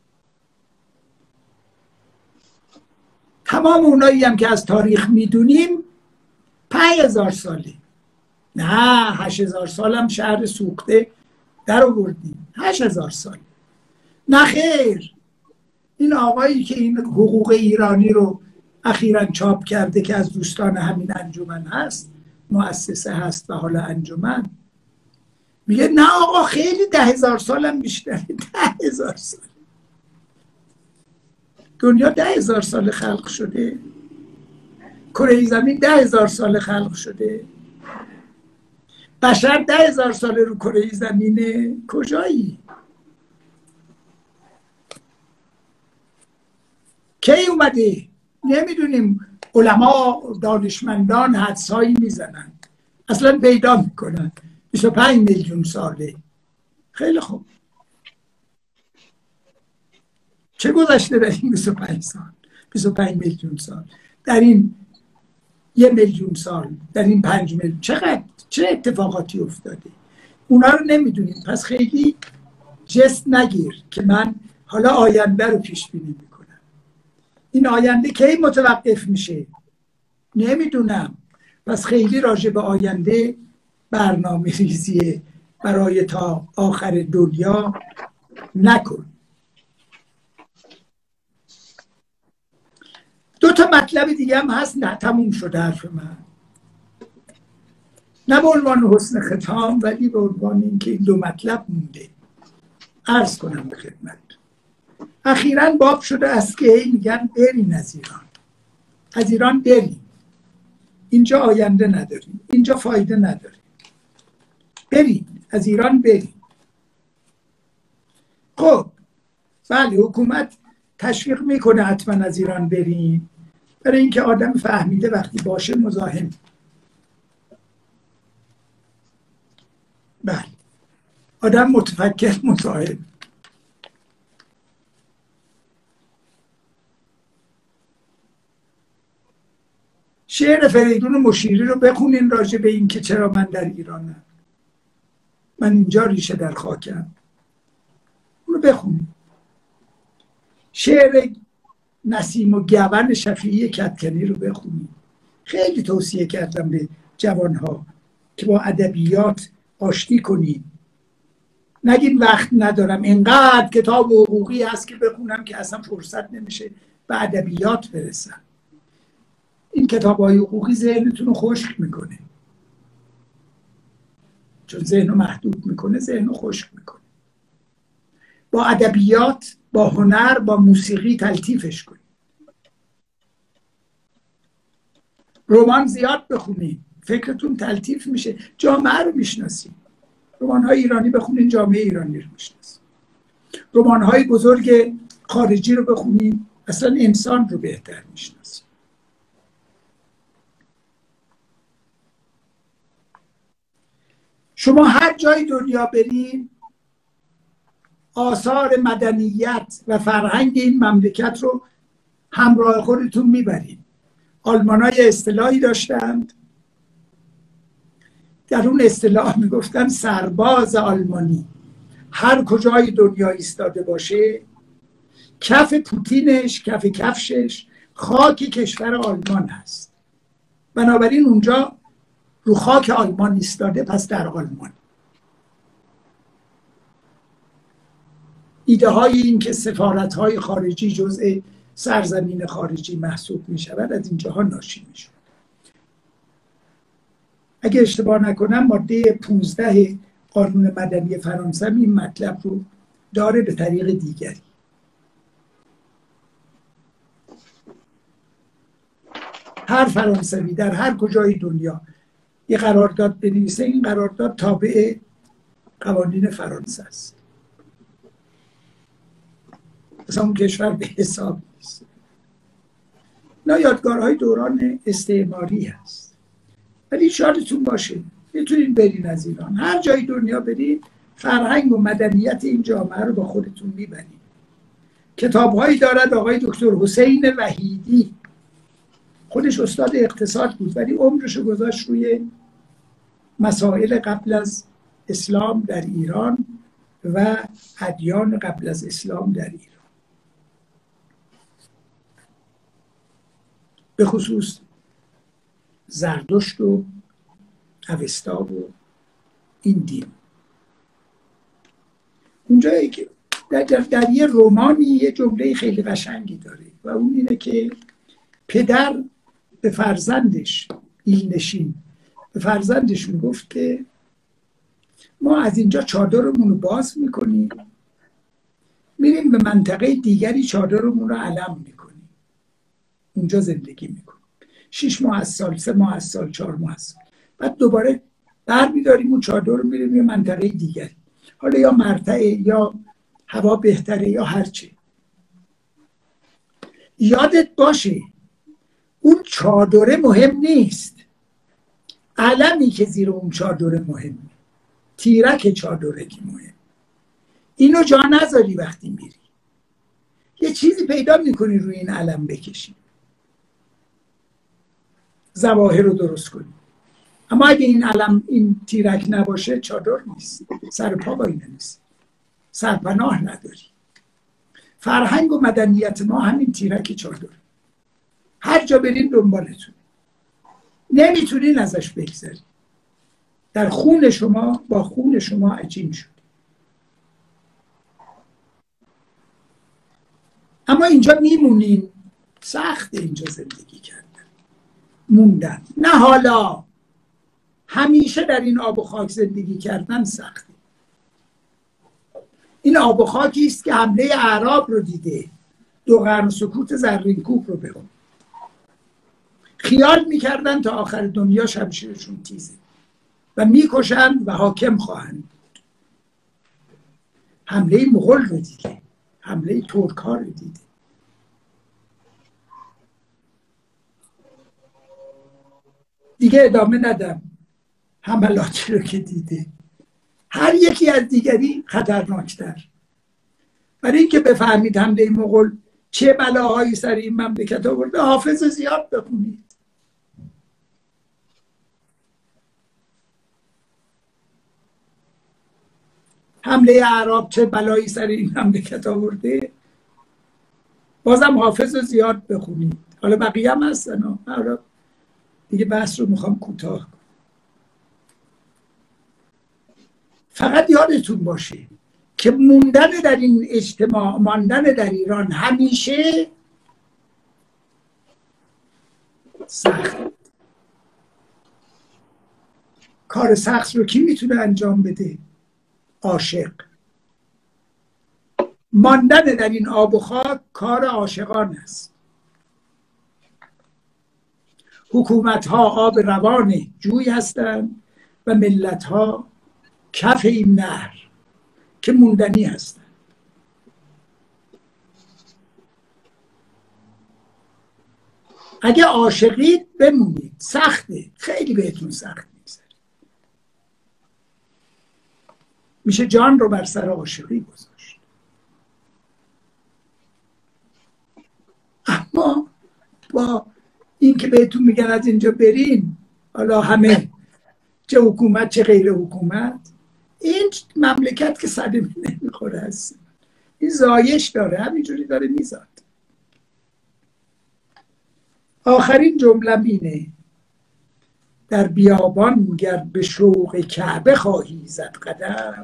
تمام اونایی هم که از تاریخ میدونیم پنج هزار ساله، نه هشت هزار سال هم شهر سوخته در آوردیم، هشت هزار سال. نه خیر، این آقایی که این حقوق ایرانی رو اخیراً چاپ کرده که از دوستان همین انجمن هست، مؤسسه هست و حالا انجمن، میگه نه آقا خیلی ده هزار سال هم بیشتره. ده هزار سال دنیا ده هزار سال خلق شده، کره زمین ده هزار سال خلق شده، بشر ده هزار سال رو کره زمینه. کجایی؟ کی اومده؟ نمیدونیم. علما دانشمندان حدسایی میزنن، اصلا پیدا میکنن بیست و پنج میلیون ساله. خیلی خوب، چه گذشته در این بیست و پنج سال، بیست و پنج میلیون سال، در این یه میلیون سال، در این پنج میلیون، چقدر چه اتفاقاتی افتاده؟ اونا رو نمیدونیم. پس خیلی جست نگیر که من حالا آینده رو پیش بینی میکنم. این آینده کی متوقف میشه؟ نمیدونم. پس خیلی راجع به آینده برنامه ریزی برای تا آخر دنیا نکن. دو تا مطلب دیگه هم هست، نه تموم شده حرف من، نه به عنوان حسن ختام ولی به عنوان اینکه این دو مطلب مونده عرض کنم به خدمت. اخیراً باب شده است که میگن برین از ایران، از ایران برین، اینجا آینده نداریم، اینجا فایده نداریم، برین از ایران برین. خب بله، حکومت تشویق میکنه حتما از ایران برین، برای اینکه آدم فهمیده وقتی باشه مزاحم. بله، آدم متفکر مزاحم. شعر فریدون مشیری رو بخونین راجع به این که چرا من در ایرانم، من اینجا ریشه در خاکم، اون رو بخونین. شعر نسیم و گون شفیعی کدکنی رو بخونین. خیلی توصیه کردم به جوانها که با ادبیات آشتی کنین. نگین وقت ندارم، اینقدر کتاب حقوقی هست که بخونم که اصلا فرصت نمیشه به ادبیات برسم. این کتاب‌های حقوقی ذهنتون رو خشک میکنه، چون ذهن رو محدود میکنه، ذهن رو خشک میکنه. با ادبیات، با هنر، با موسیقی تلطیفش کنید. رمان زیاد بخونید، فکرتون تلطیف میشه، جامعه رو میشناسید. رمان‌های ایرانی بخونید، جامعه ایرانی رو میشناسید. رمان‌های بزرگ خارجی رو بخونید، اصلا انسان رو بهتر میشناسید. شما هر جای دنیا برین آثار مدنیت و فرهنگ این مملکت رو همراه خودتون میبرید. آلمان‌های اصطلاحی داشتند، در اون اصطلاح میگفتن سرباز آلمانی هر کجای دنیا ایستاده باشه کف پوتینش، کف کفشش خاک کشور آلمان هست، بنابراین اونجا رو خاک آلمان ایستاده، پس در آلمان. ایده های این که سفارت های خارجی جزء سرزمین خارجی محسوب می شود از اینجاها ناشی می شود. اگه اشتباه نکنم ماده پانزده قانون مدنی فرانسه این مطلب رو داره به طریق دیگری. هر فرانسوی در هر کجای دنیا یه قرارداد بنویسه، این قرارداد تابع قوانین فرانسه است، مثلا اون کشور به حساب نیست. نه، یادگارهای دوران استعماری هست. ولی شادتون باشه میتونین برین از ایران، هر جای دنیا برین فرهنگ و مدنیت این جامعه رو با خودتون میبرین. کتابهایی دارد آقای دکتر حسین وحیدی، خودش استاد اقتصاد بود ولی عمرشو گذاشت روی مسائل قبل از اسلام در ایران و ادیان قبل از اسلام در ایران، به خصوص زردشت و اوستا و این دین. اونجایی که در, در, در یه رمانی یه جمله خیلی قشنگی داره و اون اینه که پدر به فرزندش، ایلنشین به فرزندش میگفت که ما از اینجا چادرمون رو باز میکنیم، میریم به منطقه دیگری چادرمون رو علم میکنیم، اونجا زندگی میکنیم، شش ماه از سال، سه ماه از سال، چهار ماه از سال، بعد دوباره برمیداریم اون چادر رو میریم یه منطقه دیگری، حالا یا مرتعه یا هوا بهتره یا هرچی. یادت باشه اون چادره مهم نیست، علمی که زیر اون چادره مهمه، تیرک چادره که مهم. اینو جا نذاری وقتی میری، یه چیزی پیدا میکنی روی این علم بکشی، ظواهر رو درست کنی. اما اگه این علم، این تیرک نباشه چادر نیست، سر پا باید نیست، سرپناه نداری. فرهنگ و مدنیت ما همین تیرک چادر، هر جا برین دنبالتون، نمیتونین ازش بگذارین. در خون شما، با خون شما عجین شد. اما اینجا میمونین، سخت اینجا زندگی کردن، موندن. نه حالا، همیشه در این آب و خاک زندگی کردن سخته. این آب و خاکی است که حمله اعراب رو دیده. دو قرن سکوت زرین کوه رو بخون. خیال میکردن تا آخر دنیا شمشیرشون تیزه و میکشند و حاکم خواهند بود. حمله مغول رو دیده، حمله ترک ها رو دیده. دیگه ادامه ندم حملاتی رو که دیده، هر یکی از دیگری خطرناکتر. برای اینکه بفهمید حمله مغول چه بلاهایی سر این مملکت آورده، حافظ زیاد بخونید. حمله اعراب چه بلایی سر این مملکت آورده، بازم حافظ زیاد بخونید. حالا بقیه هم هستن، دیگه بحث رو میخوام کوتاه کنم. فقط یادتون باشه که موندن در این اجتماع، ماندن در ایران همیشه سخت. کار سخت رو کی میتونه انجام بده؟ عاشق. ماندن در این آب و خاک کار عاشقان است. حکومت ها آب روان جوی هستند و ملت ها کف این نهر که موندنی هستند. اگه عاشقید بمونید، سخته، خیلی بهتون سخت میگذره. میشه جان رو بر سر عاشقی گذاشت. اما با این که بهتون میگن از اینجا برین، حالا همه چه حکومت چه غیر حکومت، این مملکت که صدمه نمیخوره هست، این زایش داره، همینجوری داره میزاد. آخرین جمله اینه: در بیابان گر به شوق کعبه خواهی زد قدم،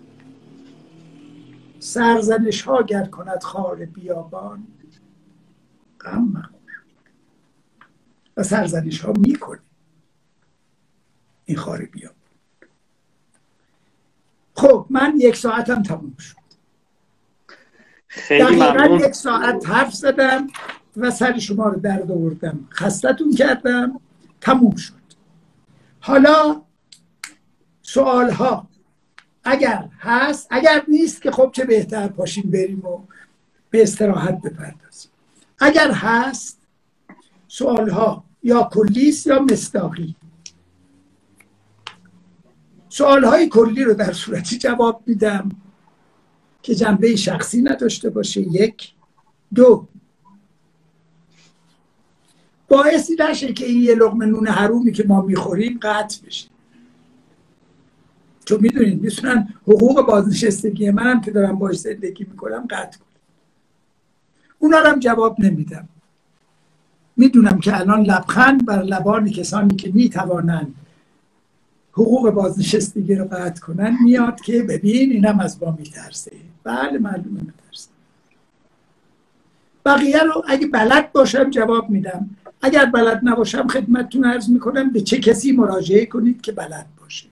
سرزنش ها گر کند خار بیابان غم مخور. و سرزنش ها میکنه این خار بیابان. خب من یک ساعتم تموم شد. خیلی ممنون. یک ساعت حرف زدم و سر شما رو درد آوردم، خستتون کردم، تموم شد. حالا سوال ها اگر هست، اگر نیست که خب چه بهتر، پاشیم بریم و به استراحت بپردازیم. اگر هست سوال ها یا کلیست یا مصداقی. سوال های کلی رو در صورتی جواب میدم که جنبه شخصی نداشته باشه. یک. دو، باعثی نشه که این یه لقمه نون حرومی که ما میخوریم قطع بشه. چون میدونید میتونن حقوق بازنشستگی منم که دارم باش زندگی میکنم قطع کنم. اونا رو هم جواب نمیدم. میدونم که الان لبخند بر لبان کسانی که میتوانند حقوق بازنشستگی رو قطع کنن میاد که ببین اینم از ما میترسه. بله معلومه میترسه. بقیه رو اگه بلد باشم جواب میدم، اگر بلد نباشم خدمتتون عرض میکنم به چه کسی مراجعه کنید که بلد باشه.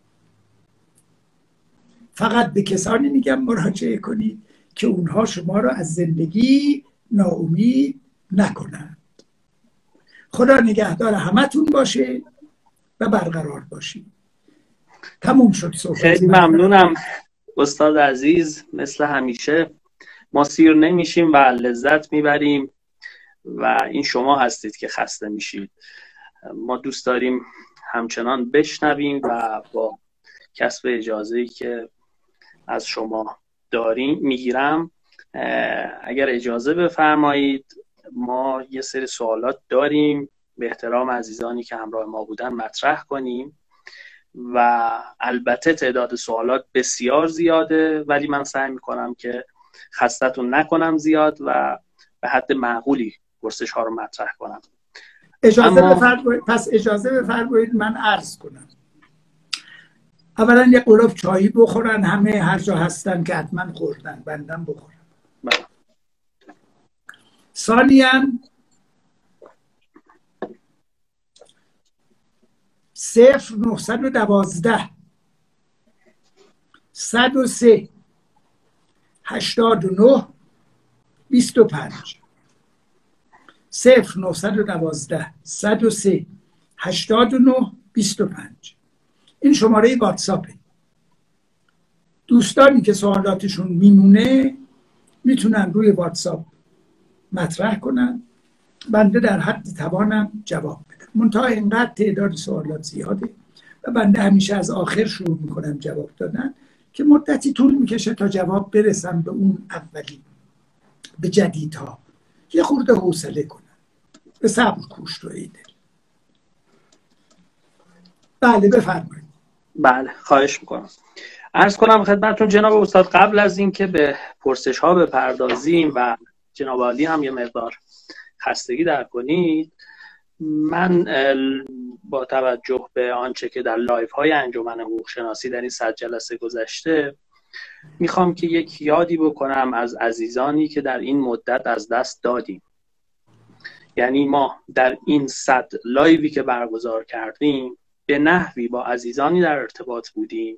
فقط به کسانی میگم مراجعه کنید که اونها شما رو از زندگی ناامید نکنند. خدا نگهدار همتون باشه و برقرار باشید. تموم شد صحبت. خیلی ممنونم استاد عزیز، مثل همیشه ما سیر نمیشیم و لذت میبریم و این شما هستید که خسته میشید. ما دوست داریم همچنان بشنویم و با کسب اجازه‌ای که از شما داریم میگیرم، اگر اجازه بفرمایید ما یه سری سوالات داریم به احترام عزیزانی که همراه ما بودن مطرح کنیم و البته تعداد سوالات بسیار زیاده ولی من سعی میکنم که خستتون نکنم زیاد و به حد معقولی پرسش ها رو مطرح کنم. اجازه اما... بفرمایید پس اجازه بفرمایید من عرض کنم. اولا یک قلوب چایی بخورن، همه هر جا هستن که حتما خوردن، بندم بخورن. بله. ثانیاً صفر نهصد و دوازده صد و سه هشتاد و نه بیست و پنج صفر نهصد و دوازده صد و سه هشتاد و نه بیست و پنج. این شماره واتساپه. دوستانی که سوالاتشون میمونه میتونن روی واتساپ مطرح کنن، بنده در حد توانم جواب بدم. منتها اینقدر تعداد سوالات زیاده و بنده همیشه از آخر شروع میکنم جواب دادن که مدتی طول میکشه تا جواب برسم به اون اولی، به جدیدها. یه خورده حوصله کنن، به صبر کوش رو ایده. بله بفرمایید. بله خواهش میکنم. عرض کنم خدمتتون جناب استاد قبل از این که به پرسش ها بپردازیم و جناب عالی هم یه مقدار خستگی در کنید، من با توجه به آنچه که در لایف های انجمن حقوق شناسی در این صد جلسه گذشته میخوام که یک یادی بکنم از عزیزانی که در این مدت از دست دادیم. یعنی ما در این صد لایوی که برگزار کردیم به نحوی با عزیزانی در ارتباط بودیم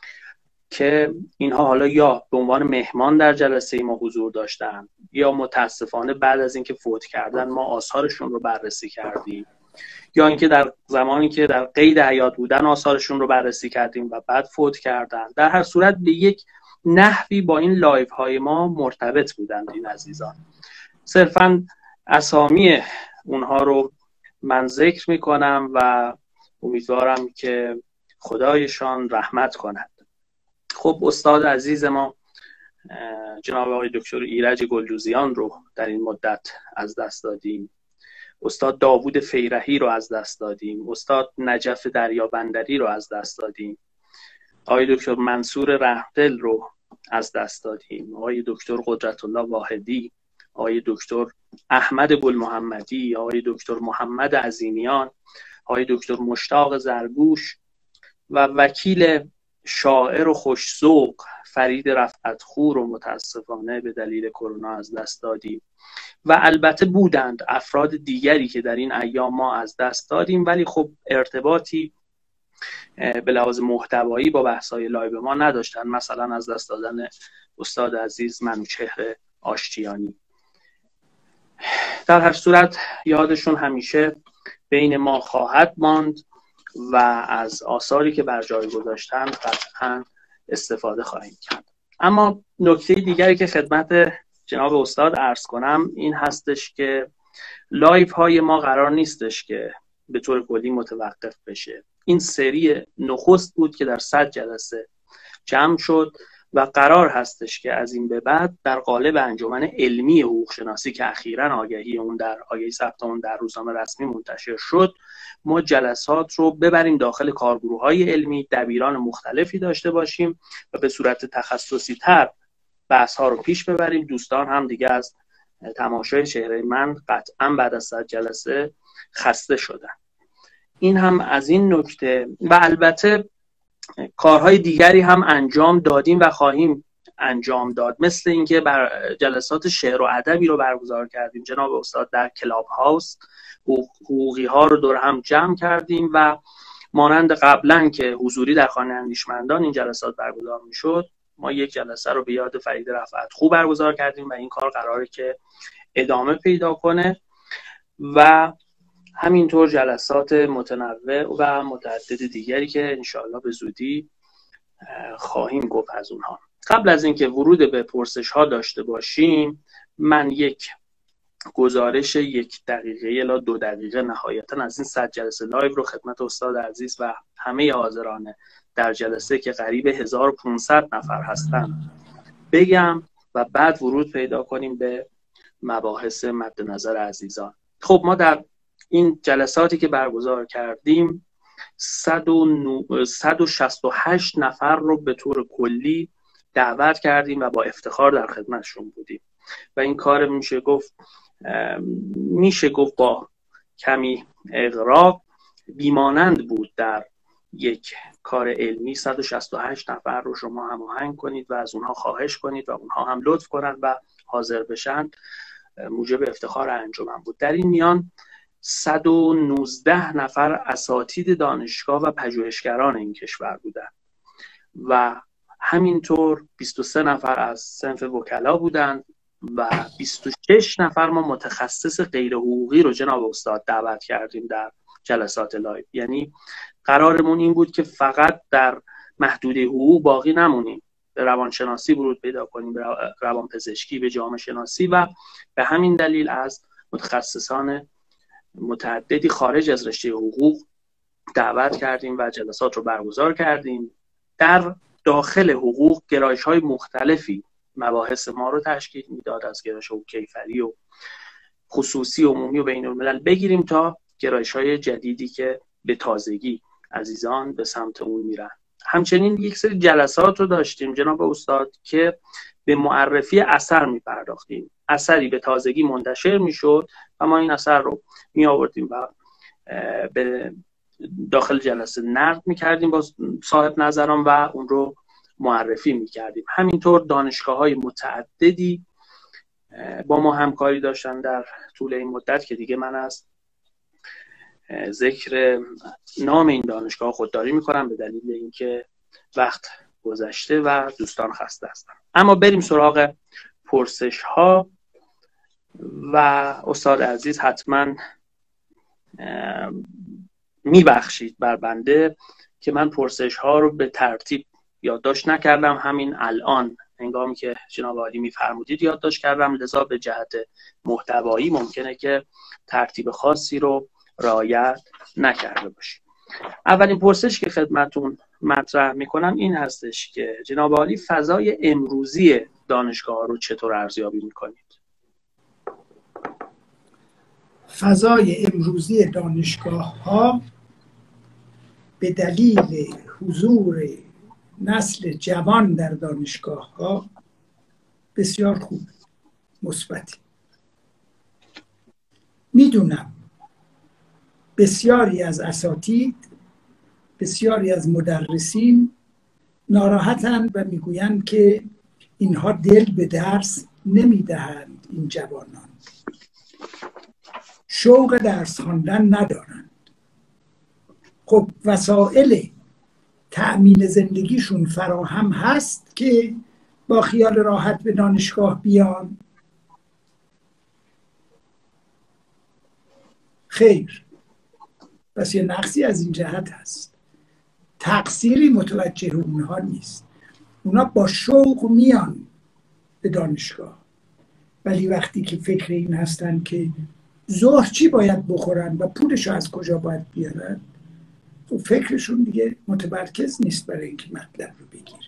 که اینها حالا یا به عنوان مهمان در جلسه ما حضور داشتن یا متاسفانه بعد از اینکه فوت کردن ما آثارشون رو بررسی کردیم، یا اینکه در زمانی که در قید حیات بودن آثارشون رو بررسی کردیم و بعد فوت کردن. در هر صورت به یک نحوی با این لایف های ما مرتبط بودند این عزیزان. صرفاً اسامی اونها رو من ذکر میکنم و امیدوارم که خدایشان رحمت کند. خب استاد عزیز ما جناب آقای دکتر ایرج گلدوزیان رو در این مدت از دست دادیم. استاد داوود فیرحی رو از دست دادیم. استاد نجف دریابندری رو از دست دادیم. آقای دکتر منصور رحمدل رو از دست دادیم. آقای دکتر قدرت الله واحدی، آقای دکتر احمد گلمحمدی، آقای دکتر محمد عظیمیان، آقای دکتر مشتاق زرگوش و وکیل شاعر و خوش‌ذوق فرید رفعت‌خو رو متاسفانه به دلیل کرونا از دست دادیم. و البته بودند افراد دیگری که در این ایام ما از دست دادیم ولی خب ارتباطی به لحاظ محتوایی با بحث‌های لایو ما نداشتن. مثلا از دست دادن استاد عزیز منوچهر آشتیانی. در هر صورت یادشون همیشه بین ما خواهد ماند و از آثاری که بر جای گذاشتن قطعا استفاده خواهیم کرد. اما نکته دیگری که خدمت جناب استاد عرض کنم این هستش که لایف های ما قرار نیستش که به طور کلی متوقف بشه. این سری نخست بود که در صد جلسه جمع شد و قرار هستش که از این به بعد در قالب انجمن علمی حقوق شناسی که اخیراً آگهی اون در آگهی ثبت اون در روزنامه رسمی منتشر شد، ما جلسات رو ببریم داخل کارگروه‌های علمی، دبیران مختلفی داشته باشیم و به صورت تخصصی تر بحث ها رو پیش ببریم. دوستان هم دیگه از تماشای چهره من قطعا بعد از صد جلسه خسته شدن. این هم از این نکته. و البته کارهای دیگری هم انجام دادیم و خواهیم انجام داد، مثل اینکه بر جلسات شعر و ادبی رو برگزار کردیم. جناب استاد در کلاب هاوس حقوقی ها رو دور هم جمع کردیم و مانند قبلا که حضوری در خانه اندیشمندان این جلسات برگزار میشد، ما یک جلسه رو به یاد فرید رفعت خو برگزار کردیم و این کار قراره که ادامه پیدا کنه و همینطور جلسات متنوع و متعدد دیگری که انشاءالله به زودی خواهیم گفت از اونها. قبل از اینکه ورود به پرسش ها داشته باشیم، من یک گزارش یک دقیقه یا دو دقیقه نهایتا از این صد جلسه لایو رو خدمت استاد عزیز و همه حاضران در جلسه که قریب هزار و پانصد نفر هستن بگم و بعد ورود پیدا کنیم به مباحث مد نظر عزیزان. خب ما در این جلساتی که برگزار کردیم صد و شصت و هشت نفر رو به طور کلی دعوت کردیم و با افتخار در خدمتشون بودیم و این کار میشه گفت میشه گفت با کمی اغراق بیمانند بود. در یک کار علمی صد و شصت و هشت نفر رو شما هماهنگ کنید و از اونها خواهش کنید و اونها هم لطف کنند و حاضر بشن، موجب افتخار انجمن بود. در این میان صد و نوزده نفر اساتید دانشگاه و پژوهشگران این کشور بودند و همینطور بیست و سه نفر از صنف وکلا بودند و بیست و شش نفر ما متخصص غیر حقوقی رو جناب استاد دعوت کردیم در جلسات لایو. یعنی قرارمون این بود که فقط در محدوده حقوق باقی نمونیم، به روانشناسی ورود پیدا کنیم، به روانپزشکی، به جامعه شناسی و به همین دلیل از متخصصان متعددی خارج از رشته حقوق دعوت کردیم و جلسات رو برگزار کردیم. در داخل حقوق گرایش‌های مختلفی مباحث ما رو تشکیل میداد، از گرایش حقوق کیفری و خصوصی و عمومی و بین‌الملل بگیریم تا گرایش‌های جدیدی که به تازگی عزیزان به سمت اون میرن. همچنین یک سری جلسات رو داشتیم جناب استاد که به معرفی اثر میپرداختیم. اثری به تازگی منتشر میشد و ما این اثر رو می آوردیم و به داخل جلسه نقد میکردیم با صاحب نظران و اون رو معرفی میکردیم. همینطور دانشگاه‌های متعددی با ما همکاری داشتن در طول این مدت که دیگه من از ذکر نام این دانشگاه خودداری میکنم به دلیل اینکه وقت گذشته و دوستان خسته هستن. اما بریم سراغ پرسش ها و استاد عزیز حتما میبخشید بر بنده که من پرسش ها رو به ترتیب یادداشت نکردم. همین الان هنگامی که جناب عالی میفرمودید یادداشت کردم، لذا به جهت محتوایی ممکنه که ترتیب خاصی رو رعایت نکرده باشید. اولین پرسش که خدمتون مطرح میکنم این هستش که جناب عالی فضای امروزی دانشگاه رو چطور ارزیابی میکنید؟ فضای امروزی دانشگاه ها به دلیل حضور نسل جوان در دانشگاه ها بسیار خوب، مثبتی. میدونم بسیاری از اساتید، بسیاری از مدرسین ناراحتند و میگویند که اینها دل به درس نمیدهند، این جوانان شوق درس خواندن ندارند. خب وسایل تأمین زندگیشون فراهم هست که با خیال راحت به دانشگاه بیان؟ خیر. پس یه نقصی از این جهت هست. تقصیری متوجه اونها نیست. اونا با شوق میان به دانشگاه، ولی وقتی که فکر این هستن که ظهر چی باید بخورن و پولشو از کجا باید بیارن، تو فکرشون دیگه متمرکز نیست برای اینکه مطلب رو بگیره.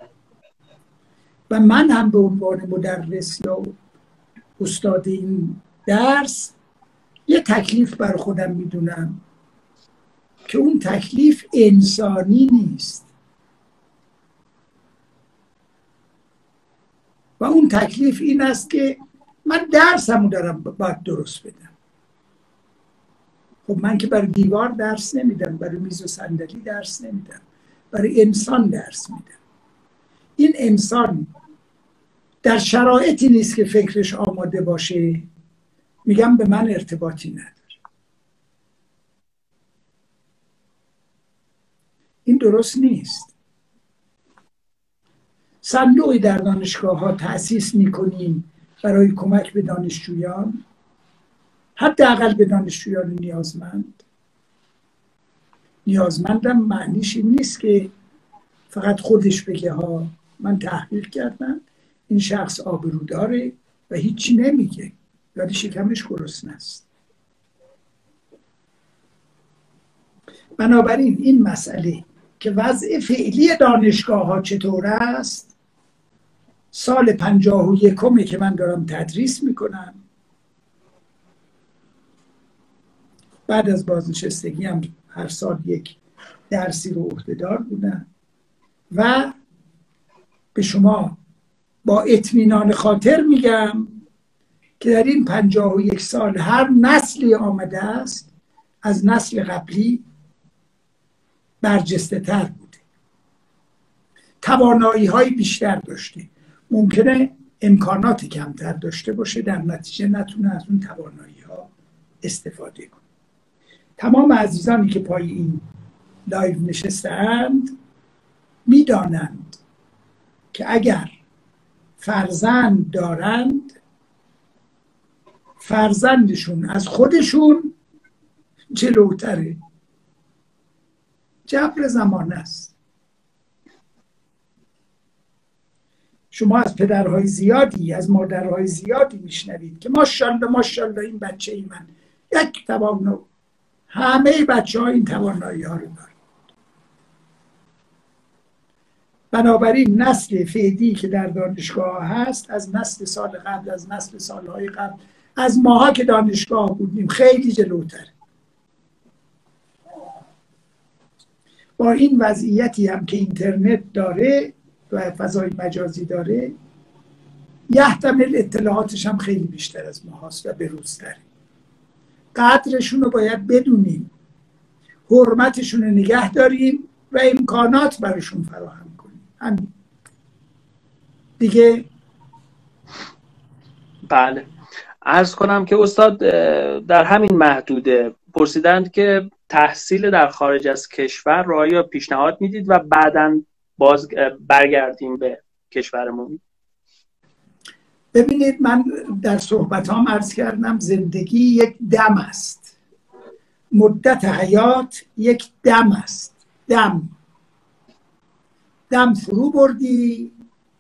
و من هم به عنوان مدرس یا استاد این درس یه تکلیف بر خودم میدونم که اون تکلیف انسانی نیست و اون تکلیف این است که من درسمو دارم باید درست بدم. خب من که برای دیوار درس نمیدم، برای میز و صندلی درس نمیدم، برای انسان درس میدم. این انسان در شرایطی نیست که فکرش آماده باشه، میگم به من ارتباطی نداره. این درست نیست. صندوقی در دانشگاه ها تأسیس میکنیم برای کمک به دانشجویان، حداقل به دانشجویان نیازمند. نیازمندم معنیش این نیست که فقط خودش بگه ها من تحقیق کردم این شخص آبرو داره و هیچی نمیگه، یعنی شکمش گرسنه است. بنابراین این مسئله که وضع فعلی دانشگاه ها چطور است، سال پنجاه و یکمی که من دارم تدریس میکنم، بعد از بازنشستگی هم هر سال یک درسی رو عهده‌دار بودم و به شما با اطمینان خاطر میگم که در این پنجاه و یک سال هر نسلی آمده است از نسل قبلی برجسته تر بوده، توانایی های بیشتر داشته. ممکنه امکانات کمتر داشته باشه، در نتیجه نتونه از اون توانایی ها استفاده کنه. تمام عزیزانی که پای این لایو نشستند میدانند که اگر فرزند دارند، فرزندشون از خودشون جلوتره. جبر زمان است. شما از پدرهای زیادی، از مادرهای زیادی میشنوید که ماشاءالله ماشاءالله این بچه ای من یک توانایی، همه بچه ها این توانایی ها رو دارن. بنابراین نسل فعلی که در دانشگاه هست از نسل سال قبل، از نسل سالهای قبل، از ماها که دانشگاه بودیم خیلی جلوتره. با این وضعیتی هم که اینترنت داره و فضای مجازی داره، یحتمل اطلاعاتش هم خیلی بیشتر از ما هست و بروزتره. قدرشون رو باید بدونیم، حرمتشون رو نگه داریم و امکانات براشون فراهم کنیم. همین دیگه. بله، عرض کنم که استاد در همین محدوده پرسیدند که تحصیل در خارج از کشور رو آیا پیشنهاد میدید و بعداً باز برگردیم به کشورمون؟ ببینید، من در صحبتام عرض کردم زندگی یک دم است، مدت حیات یک دم است. دم دم فرو بردی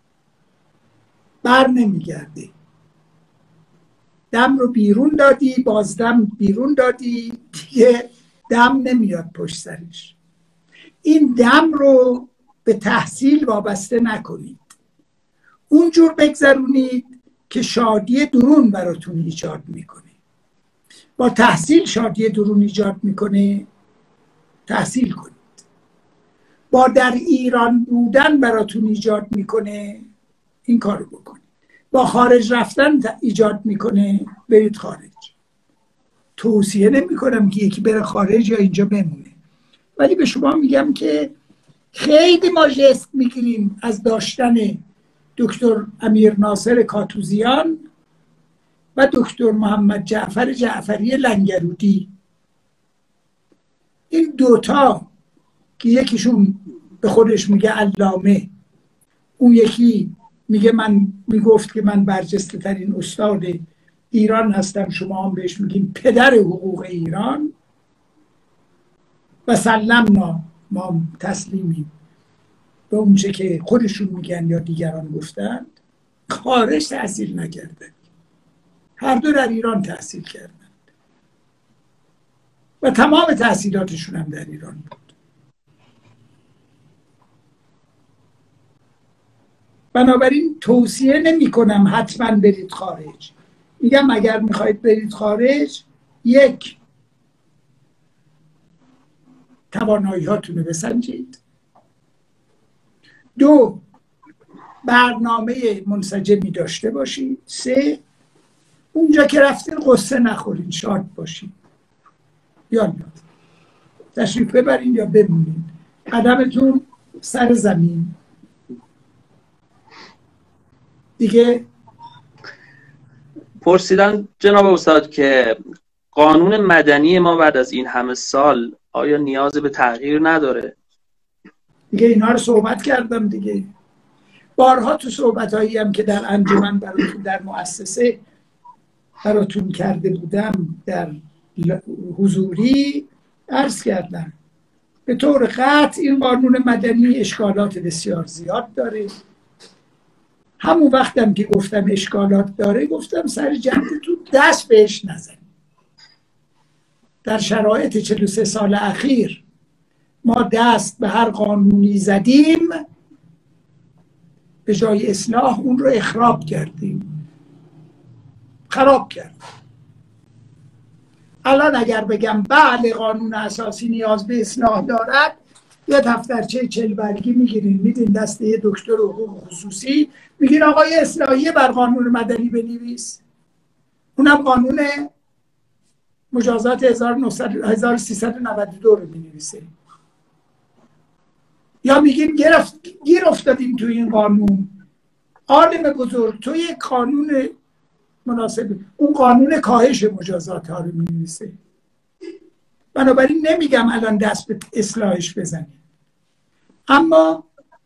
بر نمیگرده، دم رو بیرون دادی باز دم بیرون دادی، دیگه دم نمیاد پشت سرش. این دم رو به تحصیل وابسته نکنید، اونجور بگذرونید که شادی درون براتون ایجاد میکنه. با تحصیل شادی درون ایجاد میکنه، تحصیل کنید. با در ایران بودن براتون ایجاد میکنه، این کارو بکنید. با خارج رفتن ایجاد میکنه، برید خارج. توصیه نمی کنم که یکی بره خارج یا اینجا بمونه، ولی به شما میگم که خیلی ما ژست میگیریم از داشتن دکتر امیر ناصر کاتوزیان و دکتر محمد جعفر جعفری لنگرودی. این دوتا که یکیشون به خودش میگه علامه، اون یکی میگه من میگفت که من برجسته ترین استاد ایران هستم، شما هم بهش میگین پدر حقوق ایران. و سلمنا، ما تسلیمیم به اونچه که خودشون میگن یا دیگران گفتند، خارج تحصیل نکردند، هر دو در ایران تحصیل کردند و تمام تحصیلاتشون هم در ایران بود. بنابراین توصیه نمی کنم حتما برید خارج. میگم اگر میخواید برید خارج، یک، توانایی هاتون رو بسنجید. دو، برنامه منسجمی داشته باشید. سه، اونجا که رفتین قصه نخورین، شاد باشین. یا تشریف ببرین یا بمونین، قدمتون سر زمین دیگه. پرسیدن جناب استاد که قانون مدنی ما بعد از این همه سال آیا نیاز به تغییر نداره؟ دیگه اینا رو صحبت کردم دیگه، بارها تو صحبتایی هم که در انجمن براتون در مؤسسه براتون کرده بودم در حضوری عرض کردم. به طور قطع این قانون مدنی اشکالات بسیار زیاد داره. همون وقتم که گفتم اشکالات داره، گفتم سر جدتون دست بهش نزن. در شرایط چهل و سه سال اخیر ما دست به هر قانونی زدیم، به جای اصلاح اون رو اخراب کردیم، خراب کردیم. الان اگر بگم بله قانون اساسی نیاز به اصلاح دارد، یه دفترچه چهل برگی میگیرین میدین دست یه دکتر حقوق خصوصی، میگین آقای اصلاحیه بر قانون مدنی بنویس، اونم قانون مجازات هزار و سیصد و نود و دو رو بنویسه. یا میگین گرفت گیر افتادیم تو این قانون. عالم بزرگ تو یک قانون مناسب، اون قانون کاهش مجازات ها رو می‌نویسه. بنابراین نمیگم الان دست به اصلاحش بزنید، اما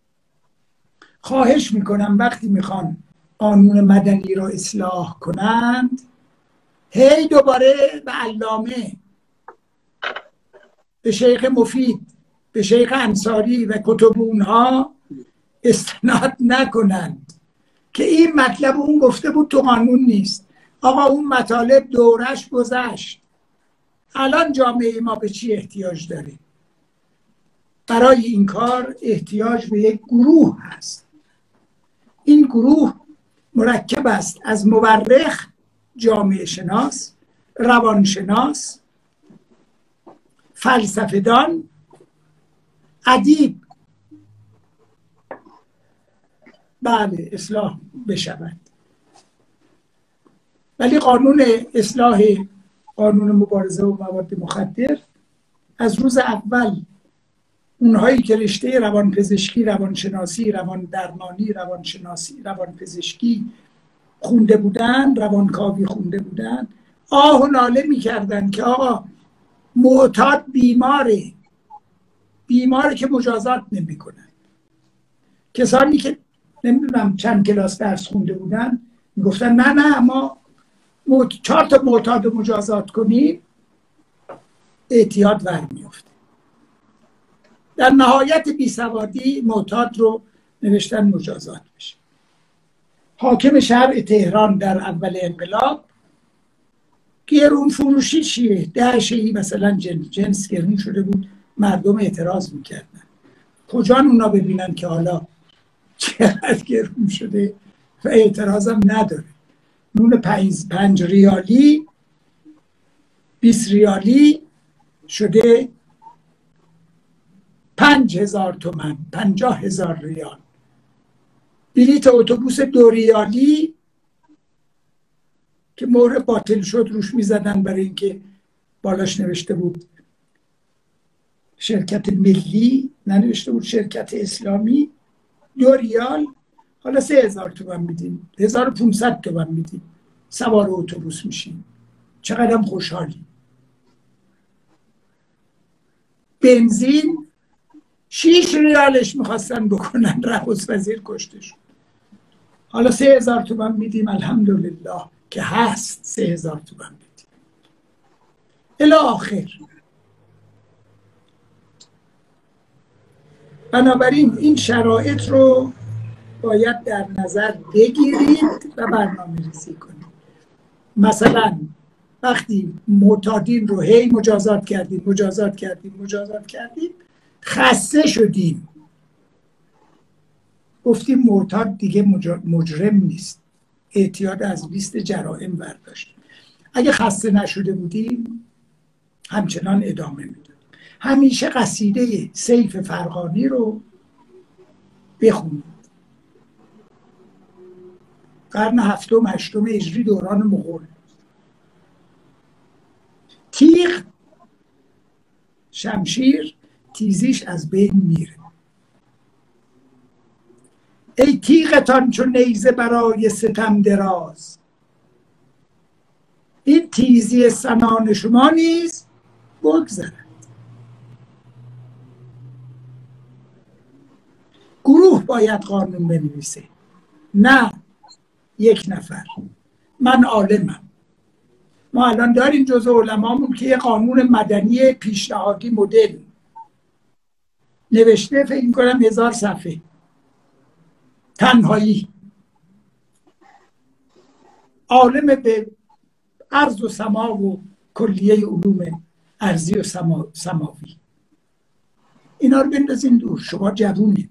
خواهش میکنم وقتی میخوان قانون مدنی رو اصلاح کنند، هی دوباره به علامه، به شیخ مفید، به شیخ انصاری و کتب اونها استناد نکنند که این مطلب اون گفته بود تو قانون نیست. آقا اون مطالب دورش گذشت. الان جامعه ما به چی احتیاج داره؟ برای این کار احتیاج به یک گروه هست. این گروه مرکب است از مورخ، جامعه شناس، روانشناس، فلسفه‌دان، ادیب. بله اصلاح بشود، ولی قانون اصلاح قانون مبارزه و مواد مخدر از روز اول اونهایی که رشته روانپزشکی، روانشناسی، روان درمانی، روانشناسی، روانپزشکی خونده بودن، روانکاوی خونده بودن، آه و ناله میکردن که آقا معتاد بیماره، بیماره که مجازات نمیکنن. کسانی که نمیدونم چند کلاس درس خونده بودن میگفتن نه نه ما چهار تا معتاد مجازات کنیم اعتیاد ور میفته. در نهایت بیسوادی معتاد رو نوشتن مجازات بشه. حاکم شهر تهران در اول انقلاب گرون فروشی چیه؟ ده شیعی مثلا جنس, جنس گرون شده بود، مردم اعتراض میکردن. کجا اونا ببینن که حالا چقدر گرون شده و اعتراض هم نداره. نون پنج, پنج ریالی بیست ریالی شده پنج هزار تومن، پنجاه هزار ریال. بلیت اتوبوس دو ریالی که مهر باطل شد روش میزدن برای اینکه بالاش نوشته بود شرکت ملی، ننوشته بود شرکت اسلامی، دو ریال. حالا سه هزار تومن میدیم، هزار و پونصد تومن میدیم، سوار اتوبوس میشیم. چقدر هم خوشحالی. بنزین شیش ریالش میخواستن بکنن، رئیس وزیر کشته شد. حالا سه هزار تومن میدیم، الحمدلله که هست، سه هزار تومن میدیم. الی آخر. بنابراین این شرایط رو باید در نظر بگیرید و برنامه ریزی کنید. مثلا وقتی معتادین رو هی مجازات کردیم مجازات کردیم مجازات کردیم خسته شدیم، گفتیم معتاد دیگه مجرم نیست، اعتیاد از لیست جرائم برداشت. اگه خسته نشده بودیم همچنان ادامه میدادیم. همیشه قصیده سیف فرغانی رو بخونید. قرن هفتم هشتم هجری دوران مغول. تیغ، شمشیر تیزیش از بین میره. ای تیغتان چون نیزه برای ستم دراز، این تیزی سنان شما نیز بگذرد. گروه باید قانون بنویسه، نه یک نفر. من عالمم. ما الان داریم جزء علمامون که یه قانون مدنی پیشنهادی مدل نوشته، فکر می‌کنم هزار صفحه، تنهایی. عالم به ارض و سما و کلیه علوم ارضی و سما، سماوی. اینا رو بندازین دور. شما جوونید.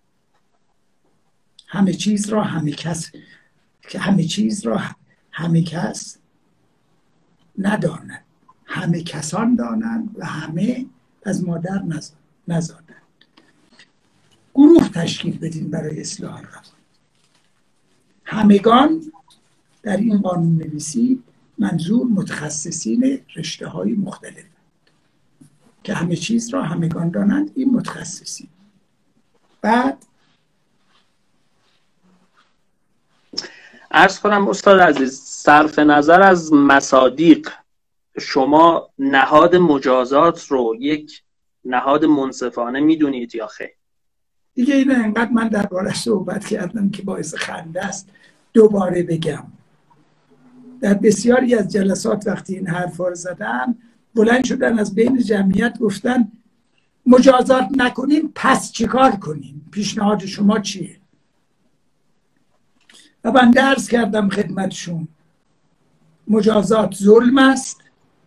همه چیز را همه کس که همه چیز را همه کس ندانند، همه کسان دانند و همه از مادر نزادند. گروه تشکیل بدین برای اصلاح روان. همگان در این قانون نویسی منظور متخصصین رشته های مختلف که همه چیز را همگان دانند. این متخصصین. بعد عرض کنم استاد عزیز، صرف نظر از مصادیق، شما نهاد مجازات رو یک نهاد منصفانه میدونید یا خیر؟ دیگه اینو انقدر من دربارش صحبت کردم که باعث خنده است دوباره بگم. در بسیاری از جلسات وقتی این حرفا رو زدم، بلند شدن از بین جمعیت گفتن مجازات نکنیم پس چیکار کنیم؟ پیشنهاد شما چیه؟ و من درس کردم خدمتشون مجازات ظلم است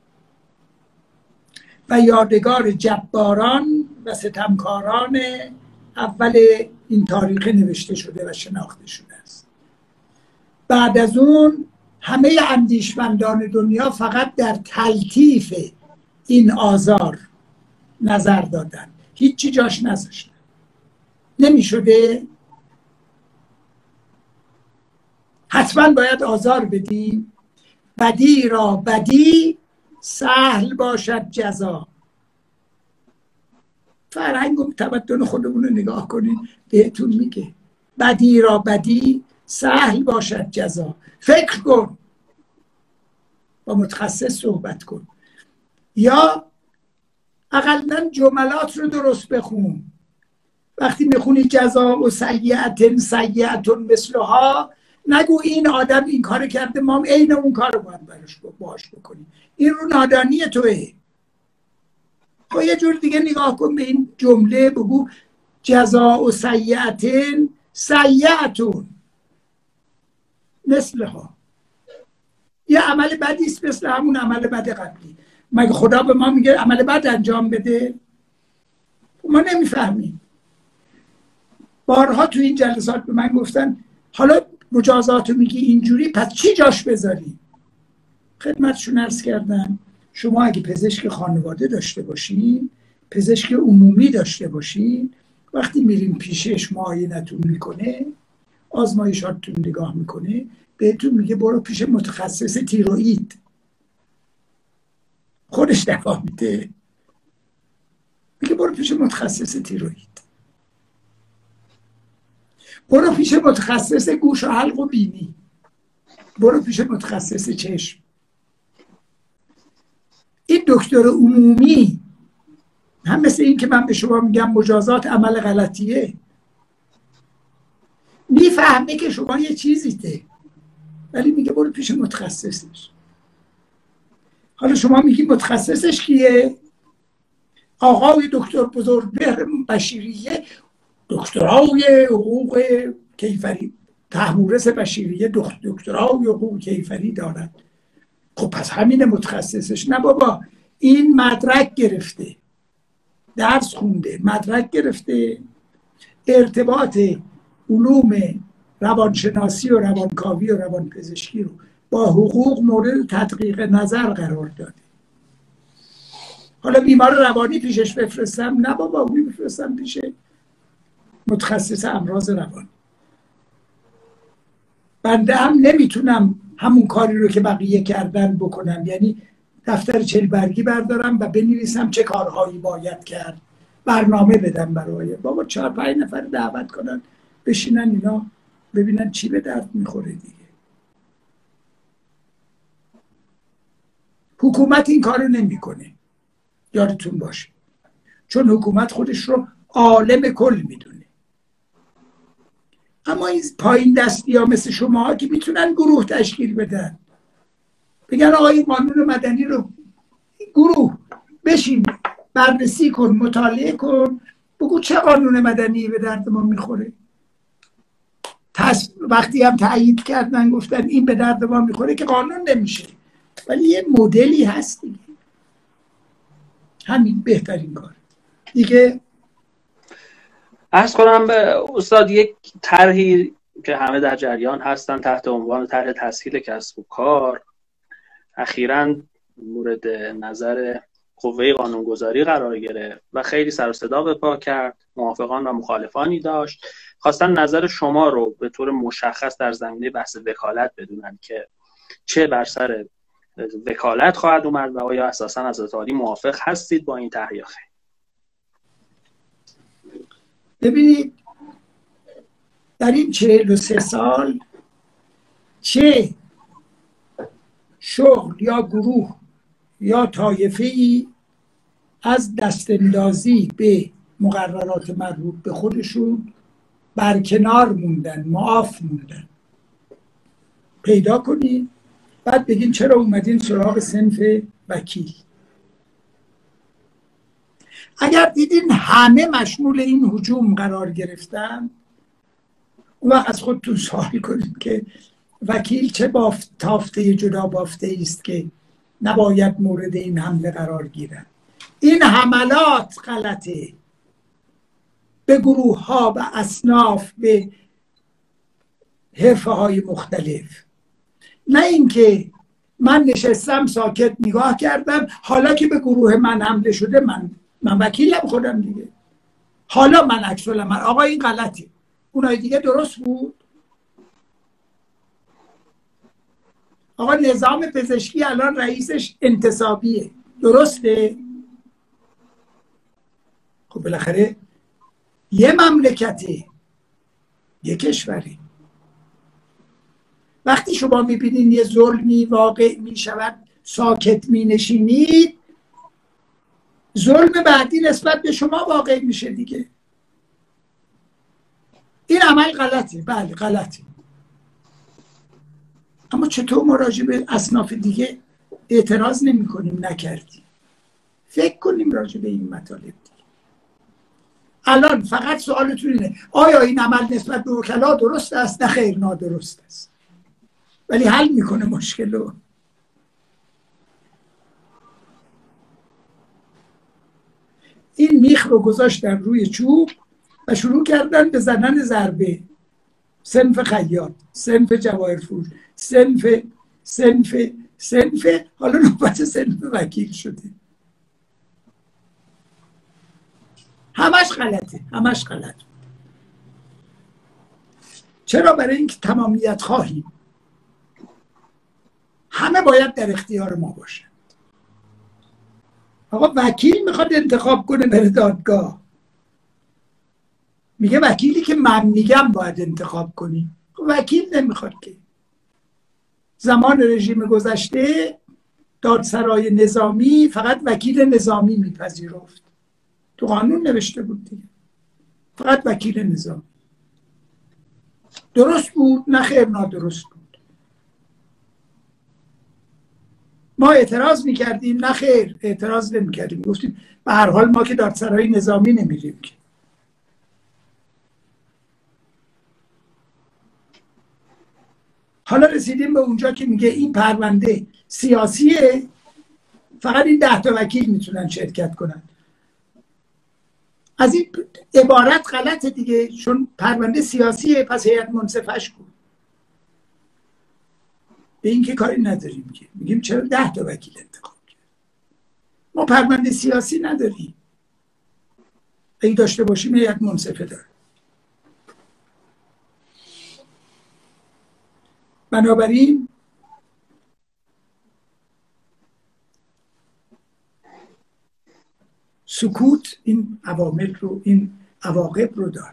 و یادگار جباران و ستمکاران اول این تاریخ نوشته شده و شناخته شده است. بعد از اون همه اندیشمندان دنیا فقط در تلطیف این آزار نظر دادن، هیچی جاش نذاشتن. نمی شده؟ حتما باید آزار بدیم. بدی را بدی سهل باشد جزا. فرهنگ و تمدن خودمون رو نگاه کنین، بهتون میگه بدی را بدی سهل باشد جزا. فکر کن، با متخصص صحبت کن، یا اقلا جملات رو درست بخون. وقتی میخونی جزا و سیئتن سیئتن مثلها، نگو این آدم این کار کرده ما عین اون کار رو باید براش باش بکنیم. این رو نادانی توه. تو یه جور دیگه نگاه کن به این جمله، بگو جزا و سیئتن سیئتن مثلها. یه عمل بدی است مثل همون عمل بد قبلی. مگه خدا به ما میگه عمل بد انجام بده؟ ما نمیفهمیم. بارها تو این جلسات به من گفتن حالا مجازاتو میگی اینجوری، پس چی جاش بذاری؟ خدمتشون عرض کردم شما اگه پزشک خانواده داشته باشین، پزشک عمومی داشته باشین، وقتی میرین پیشش معاینتون میکنه، آزمایشاتتون نگاه میکنه، بهتون میگه برو پیش متخصص تیروئید. خودش دوا میده، میگه برو پیش متخصص تیروئید، برو پیش متخصص گوش و حلق و بینی، برو پیش متخصص چشم. این دکتر عمومی هم مثل این که من به شما میگم مجازات عمل غلطیه، میفهمه که شما یه چیزیته، ولی میگه برو پیش متخصصش. حالا شما میگی متخصصش کیه؟ آقای دکتر بزرگمهر بشیریه دکترای حقوق کیفری، طهمورث بشیریه دکترای حقوق کیفری دارد. خب پس همین متخصصش. نه بابا، این مدرک گرفته، درس خونده، مدرک گرفته، ارتباط علوم روانشناسی و روانکاوی و روانپزشکی رو با حقوق مورد تدقیق نظر قرار داده. حالا بیمار روانی پیشش بفرستم؟ نه بابا، اونی بفرستم پیش متخصص امراض روانی. بنده هم نمیتونم همون کاری رو که بقیه کردن بکنم، یعنی دفتر چهل برگی بردارم و بنویسم چه کارهایی باید کرد، برنامه بدم برای بابا چهار پنج نفر دعوت کنن بشینن اینا ببینن چی به درد میخوره دیگه. حکومت این کارو نمیکنه، یادتون باشه، چون حکومت خودش رو عالم کل میدونه. اما این پایین دستی ها مثل شما ها که میتونن گروه تشکیل بدن، بگن آقا این قانون مدنی رو گروه بشین بررسی کن، مطالعه کن، بگو چه قانون مدنی به درد ما میخوره. وقتی هم تایید کردن گفتن این به درد ما میخوره که قانون نمیشه، ولی یه مدلی هست دیگه. همین بهترین کار دیگه. عرض کنم به استاد یک طرحی که همه در جریان هستن تحت عنوان طرح تسهیل کسب و کار اخیراً مورد نظر قوه قانونگذاری قرار گرفت و خیلی سر و صدا به پا کرد، موافقان و مخالفانی داشت. خواستن نظر شما رو به طور مشخص در زمینه بحث وکالت بدونن که چه بر سر وکالت خواهد اومد و آیا اساساً حضرت عالی موافق هستید با این طرح یا خیر؟ ببینید در این چهل و سه سال چه شغل یا گروه یا طایفه‌ای از دستاندازی به مقررات مربوط به خودشون برکنار موندن، معاف موندن. پیدا کنید بعد بگین چرا اومدین سراغ صنف وکیل. اگر دیدین همه مشمول این هجوم قرار گرفتن، اون وقت از خودتون سوال کنید که وکیل چه بافت تافته جدا بافته است که نباید مورد این حمله قرار گیرد. این حملات غلطه به گروه ها، به اصناف، به حرفه های مختلف. نه اینکه من نشستم ساکت نگاه کردم، حالا که به گروه من حمله شده من من وکیلم خودم دیگه، حالا من عکس العمل. آقا این غلطه، اونای دیگه درست بود. آقا نظام پزشکی الان رئیسش انتصابیه، درسته؟ خب بالاخره یه مملکته، یه کشوری. وقتی شما میبینین یه ظلمی واقع میشود ساکت مینشینید، ظلم بعدی نسبت به شما واقع میشه دیگه. این عمل غلطه، بله غلطه. اما چطور ما راجع به اصناف دیگه اعتراض نمی کنیم نکردیم؟ فکر کنیم راجع به این مطالب دیگه. الان فقط سوالتون اینه آیا این عمل نسبت به وکلا درست است؟ نه خیر، نادرست است، ولی حل میکنه مشکل رو. این میخ رو گذاشتن روی چوب و شروع کردن به زدن ضربه. صنف خیاط، صنف جواهرفروش، صنف صنف صنف حالا نوبت صنف وکیل شده. همش غلطه، همش غلط. چرا؟ برای اینکه تمامیت خواهیم. همه باید در اختیار ما باشه. آقا وکیل میخواد انتخاب کنه بره دادگاه، میگه وکیلی که من میگم باید انتخاب کنی. وکیل نمیخواد که. زمان رژیم گذشته دادسرای نظامی فقط وکیل نظامی میپذیرفت، تو قانون نوشته بود دیگه، فقط وکیل نظامی. درست بود؟ نه خیر، نادرست بود. ما ما اعتراض میکردیم؟ نه خیر، اعتراض نمیکردیم، گفتیم به هر حال ما که دادسرای نظامی نمیریم که. حالا رسیدیم به اونجا که میگه این پرونده سیاسیه، فقط این ده تا وکیل میتونن شرکت کنن. از این عبارت غلطه دیگه، چون پرونده سیاسیه، پس هیئت منصفش کن. به این که کاری نداریم که، میگیم چرا ده تا وکیل انتخاب کرد؟ ما پرونده سیاسی نداریم، اگه داشته باشیم هیئت منصفه داره. بنابراین سکوت این عوامل رو، این عواقب رو داره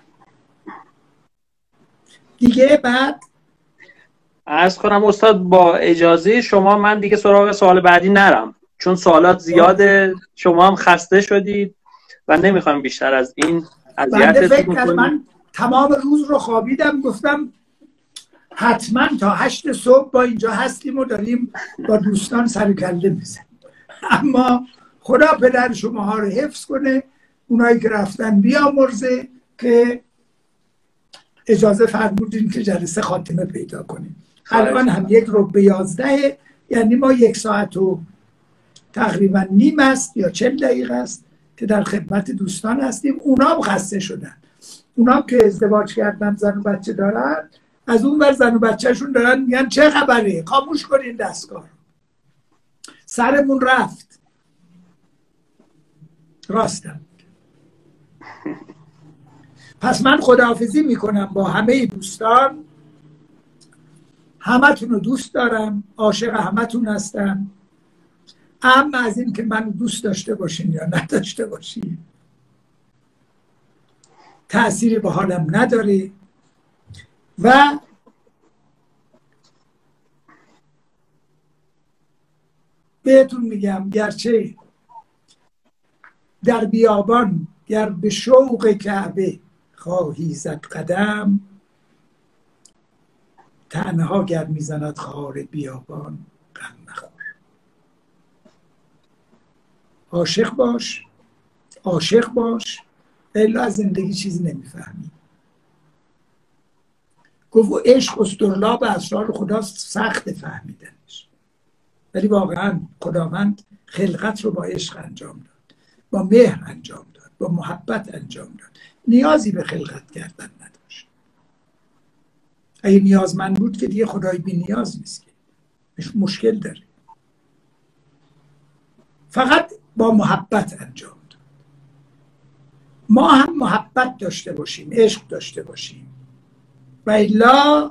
دیگه. بعد عرض کنم استاد با اجازه شما من دیگه سراغ سوال بعدی نرم، چون سوالات زیاده، شما هم خسته شدید و نمیخوام بیشتر از این اذیتتون کنم. من تمام روز رو خوابیدم، گفتم حتما تا هشت صبح با اینجا هستیم و داریم با دوستان سر کله میزنیم، اما خدا پدر شماها رو حفظ کنه، اونایی که رفتن بیامرزه که اجازه فرمودین که جلسه خاتمه پیدا کنیم. الان هم یک رو به یازده، یعنی ما یک ساعت و تقریبا نیم است یا چل دقیقه است که در خدمت دوستان هستیم. اونا هم خسته شدن، اونا هم که ازدواج کردن زن و بچه دارن، از اون ور زن و بچهشون دارن میگن چه خبره، خاموش کنین دستگاه، سرمون رفت. راستم. پس من خداحافظی میکنم با همه دوستان، همتون رو دوست دارم، عاشق همتون هستم، اما از این که من دوست داشته باشین یا نداشته باشین تأثیری به حالم نداره. و بهتون میگم گرچه در بیابان گر به شوق کعبه خواهی زد قدم، تنها گر میزند خار بیابان غم مخور. عاشق باش، عاشق باش، الا از زندگی چیزی نمیفهمی. گفت و عشق استرلاب اسرار خدا سخت فهمیدنش، ولی واقعا خداوند خلقت رو با عشق انجام داد، با مهر انجام داد، با محبت انجام داد، نیازی به خلقت کردن نداشت. اگه نیازمند بود که دیگه خدای بی نیاز نیست، که مشکل داره، فقط با محبت انجام داد. ما هم محبت داشته باشیم، عشق داشته باشیم، و الا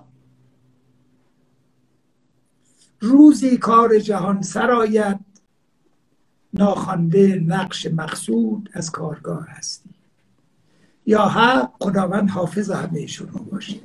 روزی کار جهان سرآید، ناخوانده نقش مقصود از کارگاه هستی. یا حق خداوند حافظ همه شما باشه.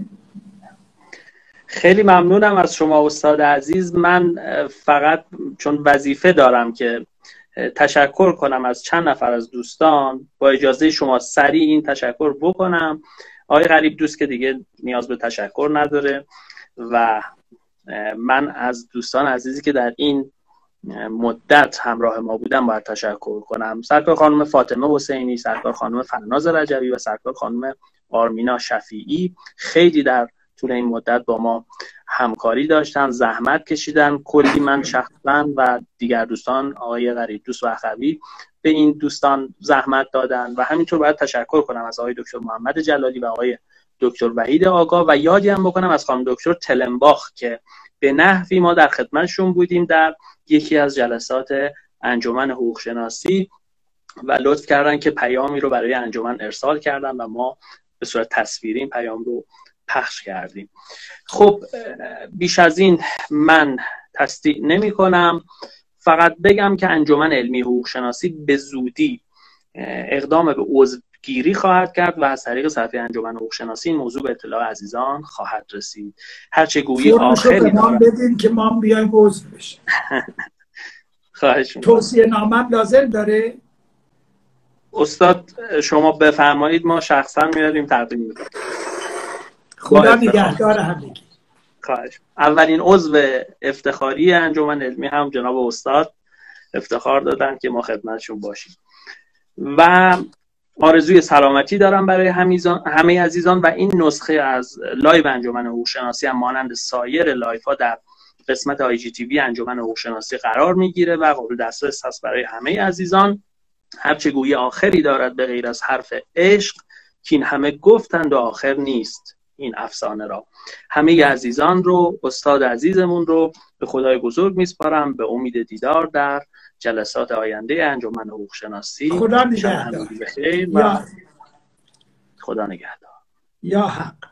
خیلی ممنونم از شما استاد عزیز. من فقط چون وظیفه دارم که تشکر کنم از چند نفر از دوستان، با اجازه شما سریع این تشکر بکنم. آقای غریب دوست که دیگه نیاز به تشکر نداره، و من از دوستان عزیزی که در این مدت همراه ما بودن باید تشکر کنم. سرکار خانم فاطمه حسینی، سرکار خانم فرناز رجبی و سرکار خانم آرمینا شفیعی خیلی در طول این مدت با ما همکاری داشتن، زحمت کشیدن. کلی من شخصا و دیگر دوستان، آقای غریب دوست و اخوی، به این دوستان زحمت دادن. و همینطور باید تشکر کنم از آقای دکتر محمد جلالی و آقای دکتر وحید آقا، و یادی هم بکنم از خانم دکتر تلنباخ که به نحوی ما در خدمتشون بودیم در یکی از جلسات انجمن حقوق شناسی و لطف کردن که پیامی رو برای انجمن ارسال کردن و ما به صورت تصویری این پیام رو پخش کردیم. خب بیش از این من تصدیق نمی کنم. فقط بگم که انجمن علمی حقوق شناسی به زودی اقدام به عضوگیری خواهد کرد و از طریق صفحه انجمن حقوق شناسی این موضوع به اطلاع عزیزان خواهد رسید. هرچه گویی آخری دارم بدین که ما بیایم عضو بشیم. خواهش می‌کنم. توصیه نامه لازم داره؟ استاد شما بفرمایید، ما شخصا میاریم تقدیم میکنیم. خدا نگهدار همگی. خواهش. اولین عضو افتخاری انجمن علمی هم جناب استاد افتخار دادن که ما خدمتشون باشیم و آرزوی سلامتی دارم برای همه عزیزان. و این نسخه از لایو انجمن حقوق شناسی هم مانند سایر لایف ها در قسمت آی جی تی وی انجمن حقوق شناسی قرار میگیره و قابل دسترس هست برای همه عزیزان. هرچه گویی آخری دارد به غیر از حرف عشق، که این همه گفتند و آخر نیست این افسانه را. همه عزیزان رو، استاد عزیزمون رو به خدای بزرگ میسپارم، به امید دیدار در جلسات آینده انجمن حقوق شناسی. خدا نگهدار. خدا نگهدار. یا حق.